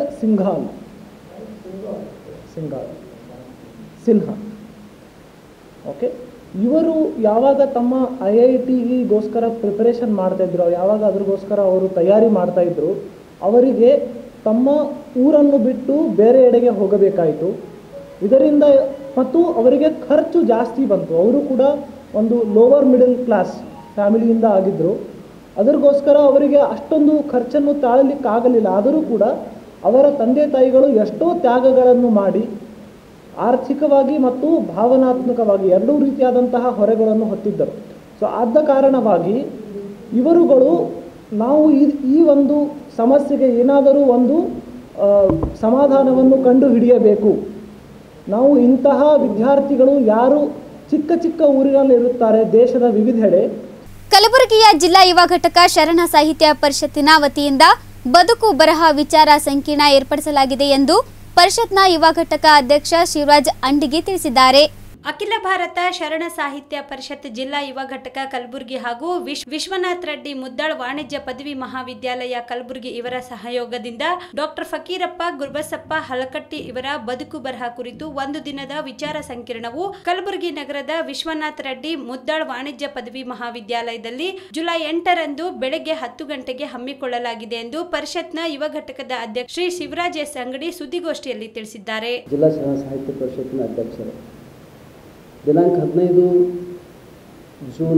ಸಿನ್ಹಾ. ಓಕೆ, ಇವರು ಯಾವಾಗ ತಮ್ಮ ಐಐಟಿಗೋಸ್ಕರ ಪ್ರಿಪರೇಷನ್ ಮಾಡ್ತಾಯಿದ್ರು, ಯಾವಾಗ ಅದ್ರಗೋಸ್ಕರ ಅವರು ತಯಾರಿ ಮಾಡ್ತಾಯಿದ್ರು, ಅವರಿಗೆ ತಮ್ಮ ಊರನ್ನು ಬಿಟ್ಟು ಬೇರೆ ಎಡೆಗೆ ಹೋಗಬೇಕಾಯಿತು. ಇದರಿಂದ ಮತ್ತು ಅವರಿಗೆ ಖರ್ಚು ಜಾಸ್ತಿ ಬಂತು. ಅವರು ಕೂಡ ಒಂದು ಲೋವರ್ ಮಿಡಲ್ ಕ್ಲಾಸ್ ಫ್ಯಾಮಿಲಿಯಿಂದ ಆಗಿದ್ದರು. ಅದಕ್ಕೋಸ್ಕರ ಅವರಿಗೆ ಅಷ್ಟೊಂದು ಖರ್ಚನ್ನು ತಾಳಲಿಕ್ಕಾಗಲಿಲ್ಲ. ಆದರೂ ಕೂಡ ಅವರ ತಂದೆ ತಾಯಿಗಳು ಎಷ್ಟೋ ತ್ಯಾಗಗಳನ್ನು ಮಾಡಿ ಆರ್ಥಿಕವಾಗಿ ಮತ್ತು ಭಾವನಾತ್ಮಕವಾಗಿ ಎರಡೂ ರೀತಿಯಾದಂತಹ ಹೊರೆಗಳನ್ನು ಹೊತ್ತಿದ್ದರು. ಸೊ ಆದ ಕಾರಣವಾಗಿ ಇವರುಗಳು ನಾವು ಈ ಒಂದು ಸಮಸ್ಯೆಗೆ ಏನಾದರೂ ಒಂದು ಸಮಾಧಾನವನ್ನು ಕಂಡು ಹಿಡಿಯಬೇಕು. ನಾವು ಇಂತಹ ವಿದ್ಯಾರ್ಥಿಗಳು ಯಾರು ಚಿಕ್ಕ ಚಿಕ್ಕ ಊರಿನಲ್ಲಿರುತ್ತಾರೆ ದೇಶದ ವಿವಿಧೆಡೆ. ಕಲಬುರಗಿಯ ಜಿಲ್ಲಾ ಯುವ ಘಟಕ ಶರಣ ಸಾಹಿತ್ಯ ಪರಿಷತ್ತಿನ ವತಿಯಿಂದ ಬದುಕು ಬರಹ ವಿಚಾರ ಸಂಕಿರಣ ಏರ್ಪಡಿಸಲಾಗಿದೆ ಎಂದು ಪರಿಷತ್ನ ಯುವ ಘಟಕ ಅಧ್ಯಕ್ಷ ಶಿವರಾಜ್ ಅಂಡಿಗಿ ತಿಳಿಸಿದ್ದಾರೆ. ಅಖಿಲ ಭಾರತ ಶರಣ ಸಾಹಿತ್ಯ ಪರಿಷತ್ ಜಿಲ್ಲಾ ಯುವ ಘಟಕ ಕಲಬುರಗಿ ಹಾಗೂ ವಿಶ್ವನಾಥ್ ರೆಡ್ಡಿ ಮುದ್ದಾಳ್ ವಾಣಿಜ್ಯ ಪದವಿ ಮಹಾವಿದ್ಯಾಲಯ ಕಲಬುರಗಿ ಇವರ ಸಹಯೋಗದಿಂದ ಡಾಕ್ಟರ್ ಫಕೀರಪ್ಪ ಗುರ್ಬಸಪ್ಪ ಹಲಕಟ್ಟಿ ಇವರ ಬದುಕು ಬರಹ ಕುರಿತು ಒಂದು ದಿನದ ವಿಚಾರ ಸಂಕಿರಣವು ಕಲಬುರಗಿ ನಗರದ ವಿಶ್ವನಾಥ್ ರೆಡ್ಡಿ ಮುದ್ದಾಳ್ ವಾಣಿಜ್ಯ ಪದವಿ ಮಹಾವಿದ್ಯಾಲಯದಲ್ಲಿ ಜುಲೈ 8ರಂದು ಬೆಳಗ್ಗೆ 10 ಗಂಟೆಗೆ ಹಮ್ಮಿಕೊಳ್ಳಲಾಗಿದೆ ಎಂದು ಪರಿಷತ್ನ ಯುವ ಘಟಕದ ಅಧ್ಯಕ್ಷ ಶ್ರೀ ಶಿವರಾಜ್ ಎಸ್ ಅಂಗಡಿ ಸುದ್ದಿಗೋಷ್ಠಿಯಲ್ಲಿ ತಿಳಿಸಿದ್ದಾರೆ. ಜಿಲ್ಲಾ ಶರಣ ಸಾಹಿತ್ಯ ಪರಿಷತ್ನ ಅಧ್ಯಕ್ಷರು ದಿನಾಂಕ 15 ಜೂನ್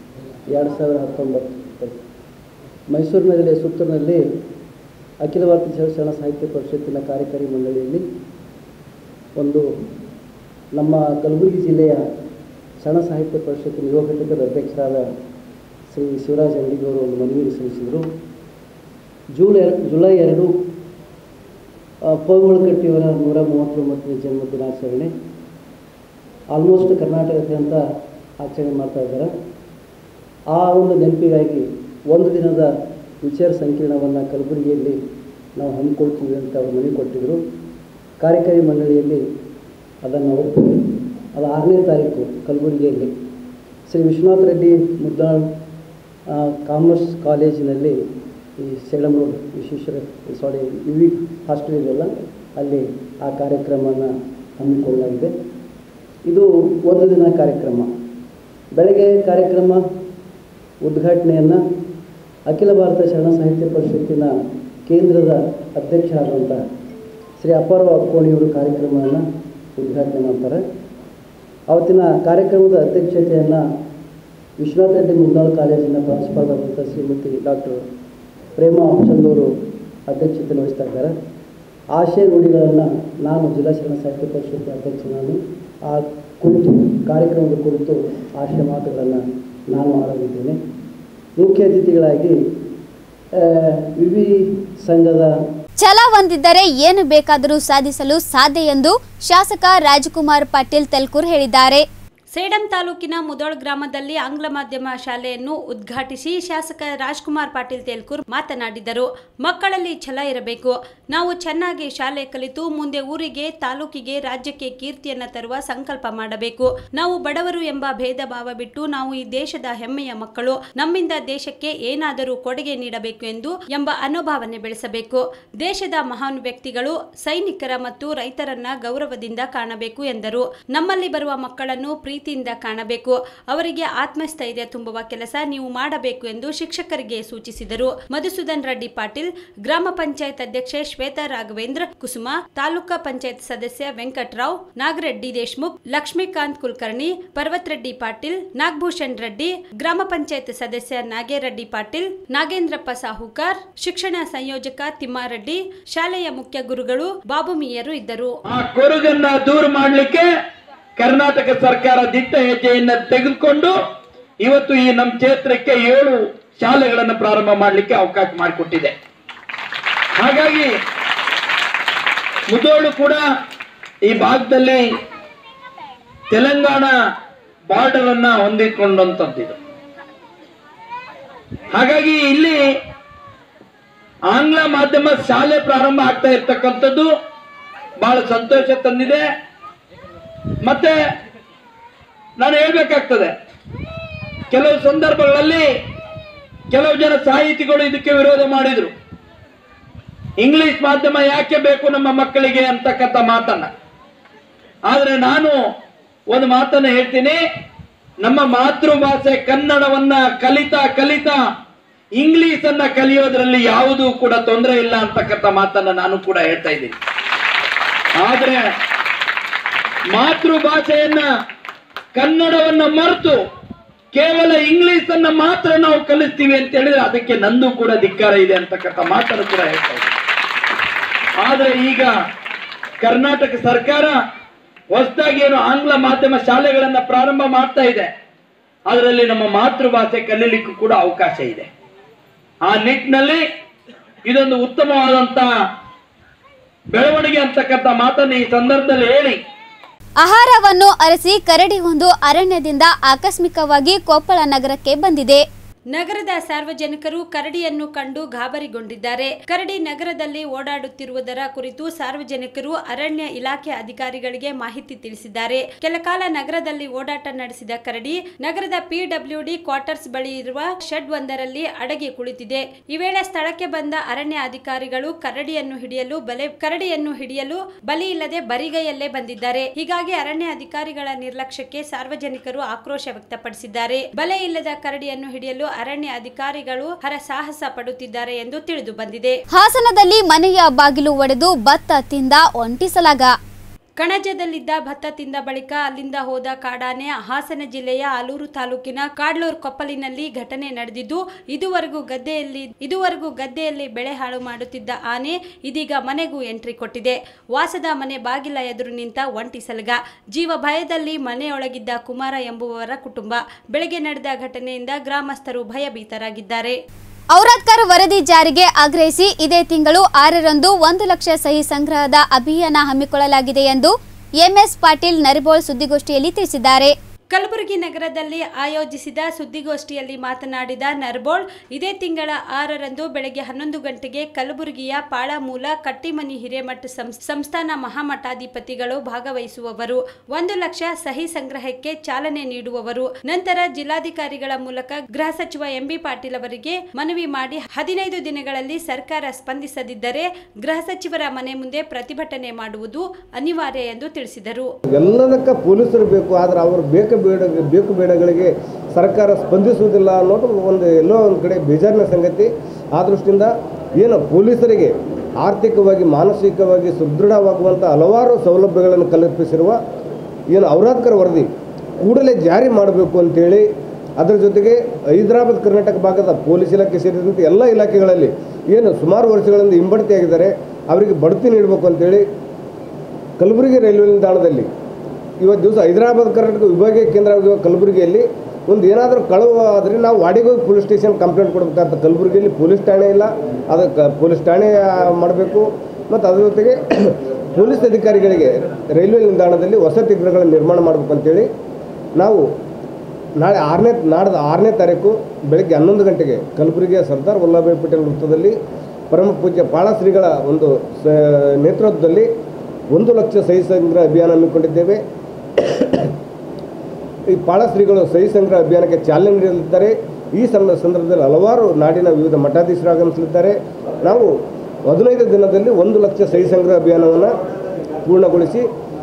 2019 ಮೈಸೂರಿನಲ್ಲಿ ಸುತ್ತೂರಿನಲ್ಲಿ ಅಖಿಲ ಭಾರತ ಶರಣ ಸಾಹಿತ್ಯ ಪರಿಷತ್ತಿನ ಕಾರ್ಯಕಾರಿ ಮಂಡಳಿಯಲ್ಲಿ ಒಂದು ನಮ್ಮ ಕಲಬುರಗಿ ಜಿಲ್ಲೆಯ ಶರಣ ಸಾಹಿತ್ಯ ಪರಿಷತ್ತಿನ ಯುವ ಘಟಕದ ಅಧ್ಯಕ್ಷರಾದ ಶ್ರೀ ಶಿವರಾಜ್ ಅಂಗಡಿಗವರು ಒಂದು ಮನವಿ ಸಲ್ಲಿಸಿದರು. ಜುಲೈ 2 ಪೌವಳಕಟ್ಟಿಯವರ 139ನೇ ಜನ್ಮ ದಿನಾಚರಣೆ ಆಲ್ಮೋಸ್ಟ್ ಕರ್ನಾಟಕದಾದ್ಯಂತ ಆಚರಣೆ ಮಾಡ್ತಾ ಇದ್ದಾರೆ. ಆ ಒಂದು ನೆನಪಿಗಾಗಿ ಒಂದು ದಿನದ ವಿಚಾರ ಸಂಕಿರಣವನ್ನು ಕಲಬುರಗಿಯಲ್ಲಿ ನಾವು ಹಮ್ಮಿಕೊಳ್ತೀವಿ ಅಂತ ಅವರು ಮನವಿ ಕೊಟ್ಟಿದ್ದರು. ಕಾರ್ಯಕಾರಿ ಮಂಡಳಿಯಲ್ಲಿ ಅದನ್ನು ಒಪ್ಪಿ ಅದು 6ನೇ ತಾರೀಕು ಕಲಬುರಗಿಯಲ್ಲಿ ಶ್ರೀ ವಿಶ್ವನಾಥ್ ರೆಡ್ಡಿ ಮುದ್ದಾಳ್ ಕಾಮರ್ಸ್ ಕಾಲೇಜಿನಲ್ಲಿ ಈ ಸೇಡಂ ರೋಡ್ UV ಹಾಸ್ಟೆಲ್ ಇದೆಯಲ್ಲ ಅಲ್ಲಿ ಆ ಕಾರ್ಯಕ್ರಮವನ್ನು ಹಮ್ಮಿಕೊಳ್ಳಲಾಗಿದೆ. ಇದು ಒಂದು ದಿನ ಕಾರ್ಯಕ್ರಮ. ಬೆಳಗ್ಗೆ ಕಾರ್ಯಕ್ರಮ ಉದ್ಘಾಟನೆಯನ್ನು ಅಖಿಲ ಭಾರತ ಶರಣ ಸಾಹಿತ್ಯ ಪರಿಷತ್ತಿನ ಕೇಂದ್ರದ ಅಧ್ಯಕ್ಷರಾದಂಥ ಶ್ರೀ ಅಪ್ಪಾರಾವ್ ಅಕ್ಕೋಣಿಯವರು ಕಾರ್ಯಕ್ರಮವನ್ನು ಉದ್ಘಾಟನೆ ಮಾಡ್ತಾರೆ. ಆವತ್ತಿನ ಕಾರ್ಯಕ್ರಮದ ಅಧ್ಯಕ್ಷತೆಯನ್ನು ವಿಶ್ವನಾಥ್ ರೆಡ್ಡಿ ಮುದ್ದಾಳ್ ಕಾಲೇಜಿನ ಪ್ರಾಂಶುಪಾಲರಾದಂಥ ಶ್ರೀಮತಿ ಡಾಕ್ಟರ್ ಪ್ರೇಮಾ ಅಬ್ಚಂದ್ ಅವರು ಅಧ್ಯಕ್ಷತೆ ವಹಿಸ್ತಾ ಇದ್ದಾರೆ. ಆಶಯ ನುಡಿಗಳನ್ನು ನಾನು ಜಿಲ್ಲಾ ಶರಣ ಸಾಹಿತ್ಯ ಪರಿಷತ್ ಅಧ್ಯಕ್ಷನಾಗಿ ಆ ಕುರಿತು ಕಾರ್ಯಕ್ರಮದ ಕುರಿತು ಆಶಯ ಮಾತುಗಳನ್ನು ನಾನು ಆಡಲಿದ್ದೇನೆ. ಮುಖ್ಯ ಅತಿಥಿಗಳಾಗಿ ವಿವಿ ಸಂಘದ ಛಲ ಹೊಂದಿದ್ದರೆ ಏನು ಬೇಕಾದರೂ ಸಾಧಿಸಲು ಸಾಧ್ಯ ಎಂದು ಶಾಸಕ ರಾಜಕುಮಾರ್ ಪಾಟೀಲ್ ತೆಲ್ಕೂರ್ ಹೇಳಿದ್ದಾರೆ. ಸೇಡಂ ತಾಲೂಕಿನ ಮುದೋಳ್ ಗ್ರಾಮದಲ್ಲಿ ಆಂಗ್ಲ ಮಾಧ್ಯಮ ಶಾಲೆಯನ್ನು ಉದ್ಘಾಟಿಸಿ ಶಾಸಕ ರಾಜ್ಕುಮಾರ್ ಪಾಟೀಲ್ ತೇಲ್ಕೂರ್ ಮಾತನಾಡಿದರು. ಮಕ್ಕಳಲ್ಲಿ ಛಲ ಇರಬೇಕು. ನಾವು ಚೆನ್ನಾಗಿ ಶಾಲೆ ಕಲಿತು ಮುಂದೆ ಊರಿಗೆ, ತಾಲೂಕಿಗೆ, ರಾಜ್ಯಕ್ಕೆ ಕೀರ್ತಿಯನ್ನು ತರುವ ಸಂಕಲ್ಪ ಮಾಡಬೇಕು. ನಾವು ಬಡವರು ಎಂಬ ಭೇದ ಭಾವ ಬಿಟ್ಟು ನಾವು ಈ ದೇಶದ ಹೆಮ್ಮೆಯ ಮಕ್ಕಳು, ನಮ್ಮಿಂದ ದೇಶಕ್ಕೆ ಏನಾದರೂ ಕೊಡುಗೆ ನೀಡಬೇಕು ಎಂಬ ಅನುಭಾವನೆ ಬೆಳೆಸಬೇಕು. ದೇಶದ ಮಹಾನ್ ವ್ಯಕ್ತಿಗಳು ಸೈನಿಕರ ಮತ್ತು ರೈತರನ್ನ ಗೌರವದಿಂದ ಕಾಣಬೇಕು ಎಂದರು. ನಮ್ಮಲ್ಲಿ ಬರುವ ಮಕ್ಕಳನ್ನು ಪ್ರೀತಿಯಿಂದ ಕಾಣಬೇಕು. ಅವರಿಗೆ ಆತ್ಮಸ್ಥೈರ್ಯ ತುಂಬುವ ಕೆಲಸ ನೀವು ಮಾಡಬೇಕು ಎಂದು ಶಿಕ್ಷಕರಿಗೆ ಸೂಚಿಸಿದರು. ಮಧುಸೂದನ್ ರೆಡ್ಡಿ ಪಾಟೀಲ್, ಗ್ರಾಮ ಪಂಚಾಯತ್ ಅಧ್ಯಕ್ಷೆ ಶ್ವೇತಾ ರಾಘವೇಂದ್ರ ಕುಸುಮ, ತಾಲೂಕಾ ಪಂಚಾಯತ್ ಸದಸ್ಯ ವೆಂಕಟರಾವ್, ನಾಗರೆಡ್ಡಿ ದೇಶಮುಖ್, ಲಕ್ಷ್ಮೀಕಾಂತ್ ಕುಲಕರ್ಣಿ, ಪರ್ವತ್ ರೆಡ್ಡಿ ಪಾಟೀಲ್, ನಾಗಭೂಷಣ್ ರೆಡ್ಡಿ, ಗ್ರಾಮ ಪಂಚಾಯತ್ ಸದಸ್ಯ ನಾಗೇರೆಡ್ಡಿ ಪಾಟೀಲ್, ನಾಗೇಂದ್ರಪ್ಪ ಸಾಹುಕಾರ್, ಶಿಕ್ಷಣ ಸಂಯೋಜಕ ತಿಮ್ಮಾರೆಡ್ಡಿ, ಶಾಲೆಯ ಮುಖ್ಯ ಗುರುಗಳು ಬಾಬುಮಿಯರು ಇದ್ದರು. ಆ ಕೊರಗನ್ನ ದೂರ ಮಾಡಲಿಕ್ಕೆ ಕರ್ನಾಟಕ ಸರ್ಕಾರ ದಿಟ್ಟ ಹೆಜ್ಜೆಯನ್ನು ತೆಗೆದುಕೊಂಡು ಇವತ್ತು ಈ ನಮ್ಮ ಕ್ಷೇತ್ರಕ್ಕೆ 7 ಶಾಲೆಗಳನ್ನು ಪ್ರಾರಂಭ ಮಾಡಲಿಕ್ಕೆ ಅವಕಾಶ ಮಾಡಿಕೊಟ್ಟಿದೆ. ಹಾಗಾಗಿ ಮುದೋಳು ಕೂಡ ಈ ಭಾಗದಲ್ಲಿ ತೆಲಂಗಾಣ ಬಾರ್ಡರ್ ಅನ್ನ ಹೊಂದಿಕೊಂಡಂತದ್ದು. ಹಾಗಾಗಿ ಇಲ್ಲಿ ಆಂಗ್ಲ ಮಾಧ್ಯಮ ಶಾಲೆ ಪ್ರಾರಂಭ ಆಗ್ತಾ ಇರ್ತಕ್ಕಂಥದ್ದು ಬಹಳ ಸಂತೋಷ ತಂದಿದೆ. ಮತ್ತೆ ನಾನು ಹೇಳ್ಬೇಕಾಗ್ತದೆ, ಕೆಲವು ಸಂದರ್ಭಗಳಲ್ಲಿ ಕೆಲವು ಜನ ಸಾಹಿತಿಗಳು ಇದಕ್ಕೆ ವಿರೋಧ ಮಾಡಿದ್ರು. ಇಂಗ್ಲಿಷ್ ಮಾಧ್ಯಮ ಯಾಕೆ ಬೇಕು ನಮ್ಮ ಮಕ್ಕಳಿಗೆ ಅಂತಕ್ಕಂಥ ಮಾತನ್ನ. ಆದ್ರೆ ನಾನು ಒಂದು ಮಾತನ್ನ ಹೇಳ್ತೀನಿ, ನಮ್ಮ ಮಾತೃಭಾಷೆ ಕನ್ನಡವನ್ನ ಕಲಿತಾ ಇಂಗ್ಲಿಷ್ ಅನ್ನ ಕಲಿಯೋದ್ರಲ್ಲಿ ಯಾವುದೂ ಕೂಡ ತೊಂದರೆ ಇಲ್ಲ ಅಂತಕ್ಕಂಥ ಮಾತನ್ನ ನಾನು ಕೂಡ ಹೇಳ್ತಾ ಇದ್ದೀನಿ. ಆದ್ರೆ ಮಾತೃಭಾಷೆಯನ್ನ ಕನ್ನಡವನ್ನ ಮರೆತು ಕೇವಲ ಇಂಗ್ಲಿಷ್ ಅನ್ನ ಮಾತ್ರ ನಾವು ಕಲಿಸ್ತೀವಿ ಅಂತ ಹೇಳಿದ್ರೆ ಅದಕ್ಕೆ ನಂದು ಕೂಡ ಧಿಕ್ಕಾರ ಇದೆ ಅಂತಕ್ಕಂಥ ಮಾತನ್ನು ಕೂಡ ಹೇಳ್ತಾ ಇದ್ದೀನಿ. ಆದ್ರೆ ಈಗ ಕರ್ನಾಟಕ ಸರ್ಕಾರ ಹೊಸದಾಗಿ ಏನು ಆಂಗ್ಲ ಮಾಧ್ಯಮ ಶಾಲೆಗಳನ್ನ ಪ್ರಾರಂಭ ಮಾಡ್ತಾ ಇದೆ, ಅದರಲ್ಲಿ ನಮ್ಮ ಮಾತೃಭಾಷೆ ಕಲೀಲಿಕ್ಕೂ ಕೂಡ ಅವಕಾಶ ಇದೆ. ಆ ನಿಟ್ಟಿನಲ್ಲಿ ಇದೊಂದು ಉತ್ತಮವಾದಂತ ಬೆಳವಣಿಗೆ ಅಂತಕ್ಕಂಥ ಮಾತನ್ನು ಈ ಸಂದರ್ಭದಲ್ಲಿ ಹೇಳಿ, ಆಹಾರವನ್ನು ಅರಸಿ ಕರಡಿ ಒಂದು ಅರಣ್ಯದಿಂದ ಆಕಸ್ಮಿಕವಾಗಿ ಕೊಪ್ಪಳ ನಗರಕ್ಕೆ ಬಂದಿದೆ. ನಗರದ ಸಾರ್ವಜನಿಕರು ಕರಡಿಯನ್ನು ಕಂಡು ಗಾಬರಿಗೊಂಡಿದ್ದಾರೆ. ಕರಡಿ ನಗರದಲ್ಲಿ ಓಡಾಡುತ್ತಿರುವುದರ ಕುರಿತು ಸಾರ್ವಜನಿಕರು ಅರಣ್ಯ ಇಲಾಖೆ ಅಧಿಕಾರಿಗಳಿಗೆ ಮಾಹಿತಿ ತಿಳಿಸಿದ್ದಾರೆ. ಕೆಲಕಾಲ ನಗರದಲ್ಲಿ ಓಡಾಟ ನಡೆಸಿದ ಕರಡಿ ನಗರದ PWD ಕ್ವಾರ್ಟರ್ಸ್ ಬಳಿ ಇರುವ ಶೆಡ್ ಒಂದರಲ್ಲಿ ಅಡಗಿ ಕುಳಿತಿದೆ. ಈ ವೇಳೆ ಸ್ಥಳಕ್ಕೆ ಬಂದ ಅರಣ್ಯ ಅಧಿಕಾರಿಗಳು ಕರಡಿಯನ್ನು ಹಿಡಿಯಲು ಬಲಿ ಇಲ್ಲದೆ ಬರಿಗೈಯಲ್ಲೇ ಬಂದಿದ್ದಾರೆ. ಹೀಗಾಗಿ ಅರಣ್ಯ ಅಧಿಕಾರಿಗಳ ನಿರ್ಲಕ್ಷ್ಯಕ್ಕೆ ಸಾರ್ವಜನಿಕರು ಆಕ್ರೋಶ ವ್ಯಕ್ತಪಡಿಸಿದ್ದಾರೆ. ಬಲೆ ಇಲ್ಲದ ಕರಡಿಯನ್ನು ಹಿಡಿಯಲು ಅರಣ್ಯ ಅಧಿಕಾರಿಗಳು ಹರಸಾಹಸ ಪಡುತ್ತಿದ್ದಾರೆ ಎಂದು ತಿಳಿದು ಬಂದಿದೆ. ಹಾಸನದಲ್ಲಿ ಮನೆಯ ಬಾಗಿಲು ಒಡೆದು ಭತ್ತ ತಿಂದ ಒಂಟಿ ಸಲಗ. ಕಣಜದಲ್ಲಿದ್ದ ಭತ್ತ ತಿಂದ ಬಳಿಕ ಅಲ್ಲಿಂದ ಹೋದ ಕಾಡಾನೆ ಹಾಸನ ಜಿಲ್ಲೆಯ ಆಲೂರು ತಾಲೂಕಿನ ಕಾಡ್ಲೂರು ಕೊಪ್ಪಲಿನಲ್ಲಿ ಘಟನೆ ನಡೆದಿದ್ದು, ಇದುವರೆಗೂ ಗದ್ದೆಯಲ್ಲಿ ಬೆಳೆ ಹಾಳು ಮಾಡುತ್ತಿದ್ದ ಆನೆ ಇದೀಗ ಮನೆಗೂ ಎಂಟ್ರಿ ಕೊಟ್ಟಿದೆ. ವಾಸದ ಮನೆ ಬಾಗಿಲ ಎದುರು ನಿಂತ ಒಂಟಿ ಸಲಗ. ಜೀವ ಭಯದಲ್ಲಿ ಮನೆಯೊಳಗಿದ್ದ ಕುಮಾರ ಎಂಬುವವರ ಕುಟುಂಬ. ಬೆಳಗ್ಗೆ ನಡೆದ ಘಟನೆಯಿಂದ ಗ್ರಾಮಸ್ಥರು ಭಯಭೀತರಾಗಿದ್ದಾರೆ. ಔರಾದ್ಕರ್ ವರದಿ ಜಾರಿಗೆ ಆಗ್ರಹಿಸಿ ಇದೇ ತಿಂಗಳು 6ರಂದು 1 ಲಕ್ಷ ಸಹಿ ಸಂಗ್ರಹದ ಅಭಿಯಾನ ಹಮ್ಮಿಕೊಳ್ಳಲಾಗಿದೆ ಎಂದು ಎಂಎಸ್ ಪಾಟೀಲ್ ನರಿಬೋಳ್ ಸುದ್ದಿಗೋಷ್ಠಿಯಲ್ಲಿ ತಿಳಿಸಿದ್ದಾರೆ. ಕಲಬುರಗಿ ನಗರದಲ್ಲಿ ಆಯೋಜಿಸಿದ ಸುದ್ದಿಗೋಷ್ಠಿಯಲ್ಲಿ ಮಾತನಾಡಿದ ನರಬೋಳ್, ಇದೇ ತಿಂಗಳ 6ರಂದು ಬೆಳಗ್ಗೆ 11 ಗಂಟೆಗೆ ಕಲಬುರಗಿಯ ಪಾಳಮೂಲ ಕಟ್ಟಿಮನಿ ಹಿರೇಮಠ ಸಂಸ್ಥಾನ ಮಹಾಮಠಾಧಿಪತಿಗಳು ಭಾಗವಹಿಸುವವರು. 1 ಲಕ್ಷ ಸಹಿ ಸಂಗ್ರಹಕ್ಕೆ ಚಾಲನೆ ನೀಡುವವರು. ನಂತರ ಜಿಲ್ಲಾಧಿಕಾರಿಗಳ ಮೂಲಕ ಗೃಹ ಸಚಿವ ಎಂಬಿ ಪಾಟೀಲ್ ಅವರಿಗೆ ಮನವಿ ಮಾಡಿ 15 ದಿನಗಳಲ್ಲಿ ಸರ್ಕಾರ ಸ್ಪಂದಿಸದಿದ್ದರೆ ಗೃಹ ಸಚಿವರ ಮನೆ ಮುಂದೆ ಪ್ರತಿಭಟನೆ ಮಾಡುವುದು ಅನಿವಾರ್ಯ ಎಂದು ತಿಳಿಸಿದರು. ಎಲ್ಲದಕ್ಕೆ ಪೊಲೀಸರು ಬೇಕು, ಆದರೆ ಅವರು ಬೇಕು ಬೇಡಗಳಿಗೆ ಸರ್ಕಾರ ಸ್ಪಂದಿಸುವುದಿಲ್ಲ ಅನ್ನೋದು ಎಲ್ಲೋ ಒಂದು ಕಡೆ ಬೇಜಾರಿನ ಸಂಗತಿ. ಆ ದೃಷ್ಟಿಯಿಂದ ಏನು ಪೊಲೀಸರಿಗೆ ಆರ್ಥಿಕವಾಗಿ ಮಾನಸಿಕವಾಗಿ ಸುದೃಢವಾಗುವಂಥ ಹಲವಾರು ಸೌಲಭ್ಯಗಳನ್ನು ಕಲ್ಪಿಸಿರುವ ಏನು ಔರಾದ್ಕರ್ ವರದಿ ಕೂಡಲೇ ಜಾರಿ ಮಾಡಬೇಕು ಅಂತೇಳಿ, ಅದರ ಜೊತೆಗೆ ಹೈದರಾಬಾದ್ ಕರ್ನಾಟಕ ಭಾಗದ ಪೊಲೀಸ್ ಇಲಾಖೆ ಸೇರಿದಂತೆ ಎಲ್ಲ ಇಲಾಖೆಗಳಲ್ಲಿ ಏನು ಸುಮಾರು ವರ್ಷಗಳಿಂದ ಹಿಂಬಡ್ತಿಯಾಗಿದ್ದಾರೆ ಅವರಿಗೆ ಬಡ್ತಿ ನೀಡಬೇಕು ಅಂತೇಳಿ ಕಲಬುರಗಿ ರೈಲ್ವೆ ನಿಲ್ದಾಣದಲ್ಲಿ ಇವತ್ತು ದಿವಸ ಹೈದರಾಬಾದ್ ಕರ್ನಾಟಕ ವಿಭಾಗೀಯ ಕೇಂದ್ರವಾಗಿರುವ ಕಲಬುರಗಿಯಲ್ಲಿ ಒಂದು ಏನಾದರೂ ಕಳವು ಆದರೆ ನಾವು ವಾಡಿಗೋಗಿ ಪೊಲೀಸ್ ಸ್ಟೇಷನ್ ಕಂಪ್ಲೇಂಟ್ ಕೊಡಬೇಕಂತ. ಕಲಬುರಗಿಯಲ್ಲಿ ಪೊಲೀಸ್ ಠಾಣೆ ಇಲ್ಲ, ಅದಕ್ಕೆ ಪೊಲೀಸ್ ಠಾಣೆ ಮಾಡಬೇಕು. ಮತ್ತು ಅದರ ಜೊತೆಗೆ ಪೊಲೀಸ್ ಅಧಿಕಾರಿಗಳಿಗೆ ರೈಲ್ವೆ ನಿಲ್ದಾಣದಲ್ಲಿ ವಸತಿ ಗೃಹಗಳನ್ನು ನಿರ್ಮಾಣ ಮಾಡಬೇಕು ಅಂತೇಳಿ ನಾವು ನಾಡ್ದು 6ನೇ ತಾರೀಕು ಬೆಳಗ್ಗೆ 11 ಗಂಟೆಗೆ ಕಲಬುರಗಿಯ ಸರ್ದಾರ್ ವಲ್ಲಭಭಾಯಿ ಪಟೇಲ್ ವೃತ್ತದಲ್ಲಿ ಪರಮ ಪೂಜ್ಯ ಪಾಳ ಶ್ರೀಗಳ ಒಂದು ನೇತೃತ್ವದಲ್ಲಿ 1 ಲಕ್ಷ ಸಹಿ ಸಂಗ್ರಹ ಅಭಿಯಾನ ಹಮ್ಮಿಕೊಂಡಿದ್ದೇವೆ. ಈ ಪಾಳ ಶ್ರೀಗಳು ಸಹಿ ಸಂಗ್ರಹ ಅಭಿಯಾನಕ್ಕೆ ಚಾಲನೆ ನೀಡಲಿದ್ದಾರೆ. ಈ ಸಂದರ್ಭದಲ್ಲಿ ಹಲವಾರು ನಾಡಿನ ವಿವಿಧ ಮಠಾಧೀಶರು ಆಗಮಿಸಲಿದ್ದಾರೆ. ನಾವು 15 ದಿನದಲ್ಲಿ 1 ಲಕ್ಷ ಸಹಿ ಸಂಗ್ರಹ ಅಭಿಯಾನವನ್ನು ಪೂರ್ಣಗೊಳಿಸಿ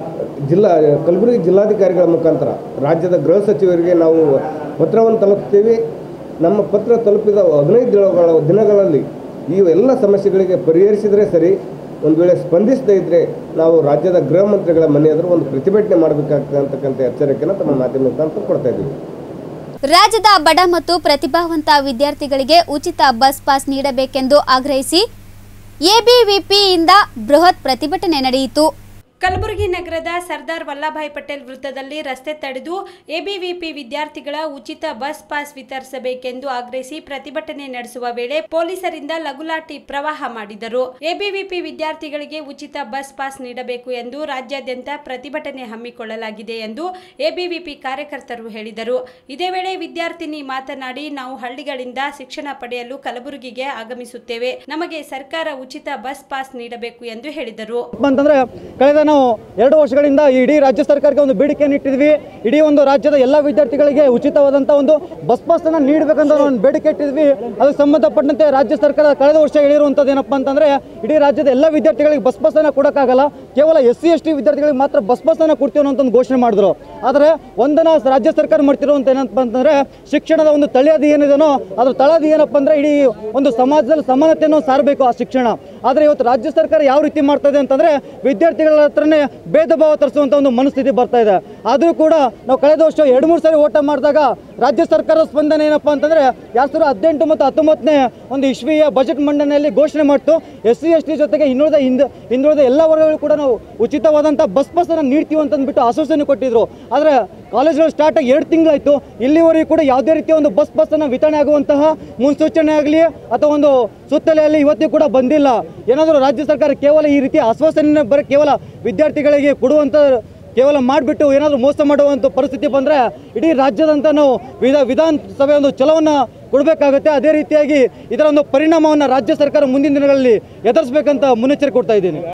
ಕಲಬುರಗಿ ಜಿಲ್ಲಾಧಿಕಾರಿಗಳ ಮುಖಾಂತರ ರಾಜ್ಯದ ಗೃಹ ಸಚಿವರಿಗೆ ನಾವು ಪತ್ರವನ್ನು ತಲುಪ್ತೀವಿ. ನಮ್ಮ ಪತ್ರ ತಲುಪಿದ 15 ದಿನಗಳಲ್ಲಿ ಈ ಎಲ್ಲ ಸಮಸ್ಯೆಗಳಿಗೆ ಪರಿಹರಿಸಿದರೆ ಸರಿ, ಒಂದು ವೇಳೆ ಸ್ಪಂದಿಸದೇ ಇದ್ದರೆ ನಾವು ರಾಜ್ಯದ ಗೃಹ ಮಂತ್ರಿಗಳ ಮನೆ ಎದುರು ಒಂದು ಪ್ರತಿಭಟನೆ ಮಾಡಬೇಕಾಗ್ತದೆ ಅಂತಕ್ಕಂಥ ಎಚ್ಚರಿಕೆಯನ್ನು ತಮ್ಮ ಮಾಧ್ಯಮ ಮುಖಾಂತರ ಕೊಡ್ತಾ ಇದ್ದೀವಿ. ರಾಜ್ಯದ ಬಡ ಮತ್ತು ಪ್ರತಿಭಾವಂತ ವಿದ್ಯಾರ್ಥಿಗಳಿಗೆ ಉಚಿತ ಬಸ್ ಪಾಸ್ ನೀಡಬೇಕೆಂದು ಆಗ್ರಹಿಸಿ ಎಬಿವಿಪಿಯಿಂದ ಬೃಹತ್ ಪ್ರತಿಭಟನೆ ನಡೆಯಿತು. ಕಲಬುರಗಿ ನಗರದ ಸರ್ದಾರ್ ವಲ್ಲಭಾಯ್ ಪಟೇಲ್ ವೃತ್ತದಲ್ಲಿ ರಸ್ತೆ ತಡೆದು ಎಬಿವಿಪಿ ವಿದ್ಯಾರ್ಥಿಗಳ ಉಚಿತ ಬಸ್ ಪಾಸ್ ವಿತರಿಸಬೇಕೆಂದು ಆಗ್ರಹಿಸಿ ಪ್ರತಿಭಟನೆ ನಡೆಸುವ ವೇಳೆ ಪೊಲೀಸರಿಂದ ಲಘುಲಾಠಿ ಪ್ರವಾಹ ಮಾಡಿದರು. ಎಬಿವಿಪಿ ವಿದ್ಯಾರ್ಥಿಗಳಿಗೆ ಉಚಿತ ಬಸ್ ಪಾಸ್ ನೀಡಬೇಕು ಎಂದು ರಾಜ್ಯಾದ್ಯಂತ ಪ್ರತಿಭಟನೆ ಹಮ್ಮಿಕೊಳ್ಳಲಾಗಿದೆ ಎಂದು ಎಬಿವಿಪಿ ಕಾರ್ಯಕರ್ತರು ಹೇಳಿದರು. ಇದೇ ವೇಳೆ ವಿದ್ಯಾರ್ಥಿನಿ ಮಾತನಾಡಿ, ನಾವು ಹಳ್ಳಿಗಳಿಂದ ಶಿಕ್ಷಣ ಪಡೆಯಲು ಕಲಬುರಗಿಗೆ ಆಗಮಿಸುತ್ತೇವೆ. ನಮಗೆ ಸರ್ಕಾರ ಉಚಿತ ಬಸ್ ಪಾಸ್ ನೀಡಬೇಕು ಎಂದು ಹೇಳಿದರು. ನಾವು 2 ವರ್ಷಗಳಿಂದ ಇಡೀ ರಾಜ್ಯ ಸರ್ಕಾರಕ್ಕೆ ಒಂದು ಬೇಡಿಕೆಯನ್ನು ಇಟ್ಟಿದ್ವಿ. ಇಡೀ ಒಂದು ರಾಜ್ಯದ ಎಲ್ಲ ವಿದ್ಯಾರ್ಥಿಗಳಿಗೆ ಉಚಿತವಾದಂಥ ಒಂದು ಬಸ್ ಪಾಸ್ ಅನ್ನು ನೀಡಬೇಕಂತ ಒಂದು ಬೇಡಿಕೆ ಇಟ್ಟಿದ್ವಿ. ಅದಕ್ಕೆ ಸಂಬಂಧಪಟ್ಟಂತೆ ರಾಜ್ಯ ಸರ್ಕಾರ ಕಳೆದ ವರ್ಷ ಹೇಳಿರುವಂಥದ್ದು ಏನಪ್ಪಾ ಅಂತಂದ್ರೆ, ಇಡೀ ರಾಜ್ಯದ ಎಲ್ಲ ವಿದ್ಯಾರ್ಥಿಗಳಿಗೆ ಬಸ್ ಪಾಸ್ ಅನ್ನು ಕೊಡೋಕ್ಕಾಗಲ್ಲ, ಕೇವಲ SC ST ವಿದ್ಯಾರ್ಥಿಗಳಿಗೆ ಮಾತ್ರ ಬಸ್ ಪಾಸ್ ಅನ್ನು ಕೊಡ್ತೀವಿ ಅನ್ನೋ ಒಂದು ಘೋಷಣೆ ಮಾಡಿದ್ರು. ಆದರೆ ಒಂದನ್ನ ರಾಜ್ಯ ಸರ್ಕಾರ ಮಾಡ್ತಿರುವಂತ ಏನಪ್ಪ ಅಂತಂದ್ರೆ, ಶಿಕ್ಷಣದ ಒಂದು ತಳಹದಿ ಏನಿದೆನೋ ಅದ್ರ ತಳಹದಿ ಏನಪ್ಪ ಅಂದ್ರೆ ಇಡೀ ಒಂದು ಸಮಾಜದಲ್ಲಿ ಸಮಾನತೆಯನ್ನು ಸಾರಬೇಕು ಆ ಶಿಕ್ಷಣ. ಆದರೆ ಇವತ್ತು ರಾಜ್ಯ ಸರ್ಕಾರ ಯಾವ ರೀತಿ ಮಾಡ್ತಾ ಇದೆ ಅಂತಂದ್ರೆ, ವಿದ್ಯಾರ್ಥಿಗಳ ಹತ್ರನೇ ಭೇದ ಭಾವ ತರಿಸುವಂತ ಒಂದು ಮನಸ್ಥಿತಿ ಬರ್ತಾ ಇದೆ. ಆದರೂ ಕೂಡ ನಾವು ಕಳೆದ ವರ್ಷ 2-3 ಸಾರಿ ಓಟ ಮಾಡಿದಾಗ ರಾಜ್ಯ ಸರ್ಕಾರದ ಸ್ಪಂದನೆ ಏನಪ್ಪಾ ಅಂತಂದ್ರೆ 2018 ಮತ್ತು 19ನೇ ಒಂದು ಇಸ್ವಿಯ ಬಜೆಟ್ ಮಂಡನೆಯಲ್ಲಿ ಘೋಷಣೆ ಮಾಡ್ತು, SC ST ಜೊತೆಗೆ ಹಿಂದುಳಿದ ಎಲ್ಲ ವರ್ಗಗಳು ಕೂಡ ನಾವು ಉಚಿತವಾದಂಥ ಬಸ್ ಪಾಸ್ ಅನ್ನು ನೀಡ್ತೀವಿ ಅಂತಂದ್ಬಿಟ್ಟು ಆಶ್ವಾಸನೆ ಕೊಟ್ಟಿದ್ರು. ಆದರೆ ಕಾಲೇಜ್ಗಳು ಸ್ಟಾರ್ಟ್ ಆಗಿ 2 ತಿಂಗಳಾಯಿತು, ಇಲ್ಲಿವರೆಗೂ ಕೂಡ ಯಾವುದೇ ರೀತಿಯ ಒಂದು ಬಸ್ ಪಾಸನ್ನು ವಿತರಣೆ ಆಗುವಂತಹ ಮುನ್ಸೂಚನೆ ಆಗಲಿ ಅಥವಾ ಒಂದು ಸುತ್ತಲೆಯಲ್ಲಿ ಇವತ್ತಿಗೂ ಕೂಡ ಬಂದಿಲ್ಲ. ಏನಾದರೂ ರಾಜ್ಯ ಸರ್ಕಾರ ಕೇವಲ ಈ ರೀತಿ ಆಶ್ವಾಸನೆ ಕೇವಲ ವಿದ್ಯಾರ್ಥಿಗಳಿಗೆ ಕೇವಲ ಮಾಡಿಬಿಟ್ಟು ಏನಾದರೂ ಮೋಸ ಮಾಡುವಂಥ ಪರಿಸ್ಥಿತಿ ಬಂದರೆ ಇಡೀ ರಾಜ್ಯದಂತ ನಾವು ವಿಧಾನಸಭೆ ಒಂದು ಛಲವನ್ನು ಕೊಡಬೇಕಾಗುತ್ತೆ. ಅದೇ ರೀತಿಯಾಗಿ ಇದರ ಒಂದು ಪರಿಣಾಮವನ್ನು ರಾಜ್ಯ ಸರ್ಕಾರ ಮುಂದಿನ ದಿನಗಳಲ್ಲಿ ಎದುರಿಸಬೇಕಂತ ಮುನ್ನೆಚ್ಚರಿಕೆ ಕೊಡ್ತಾ ಇದ್ದೀನಿ.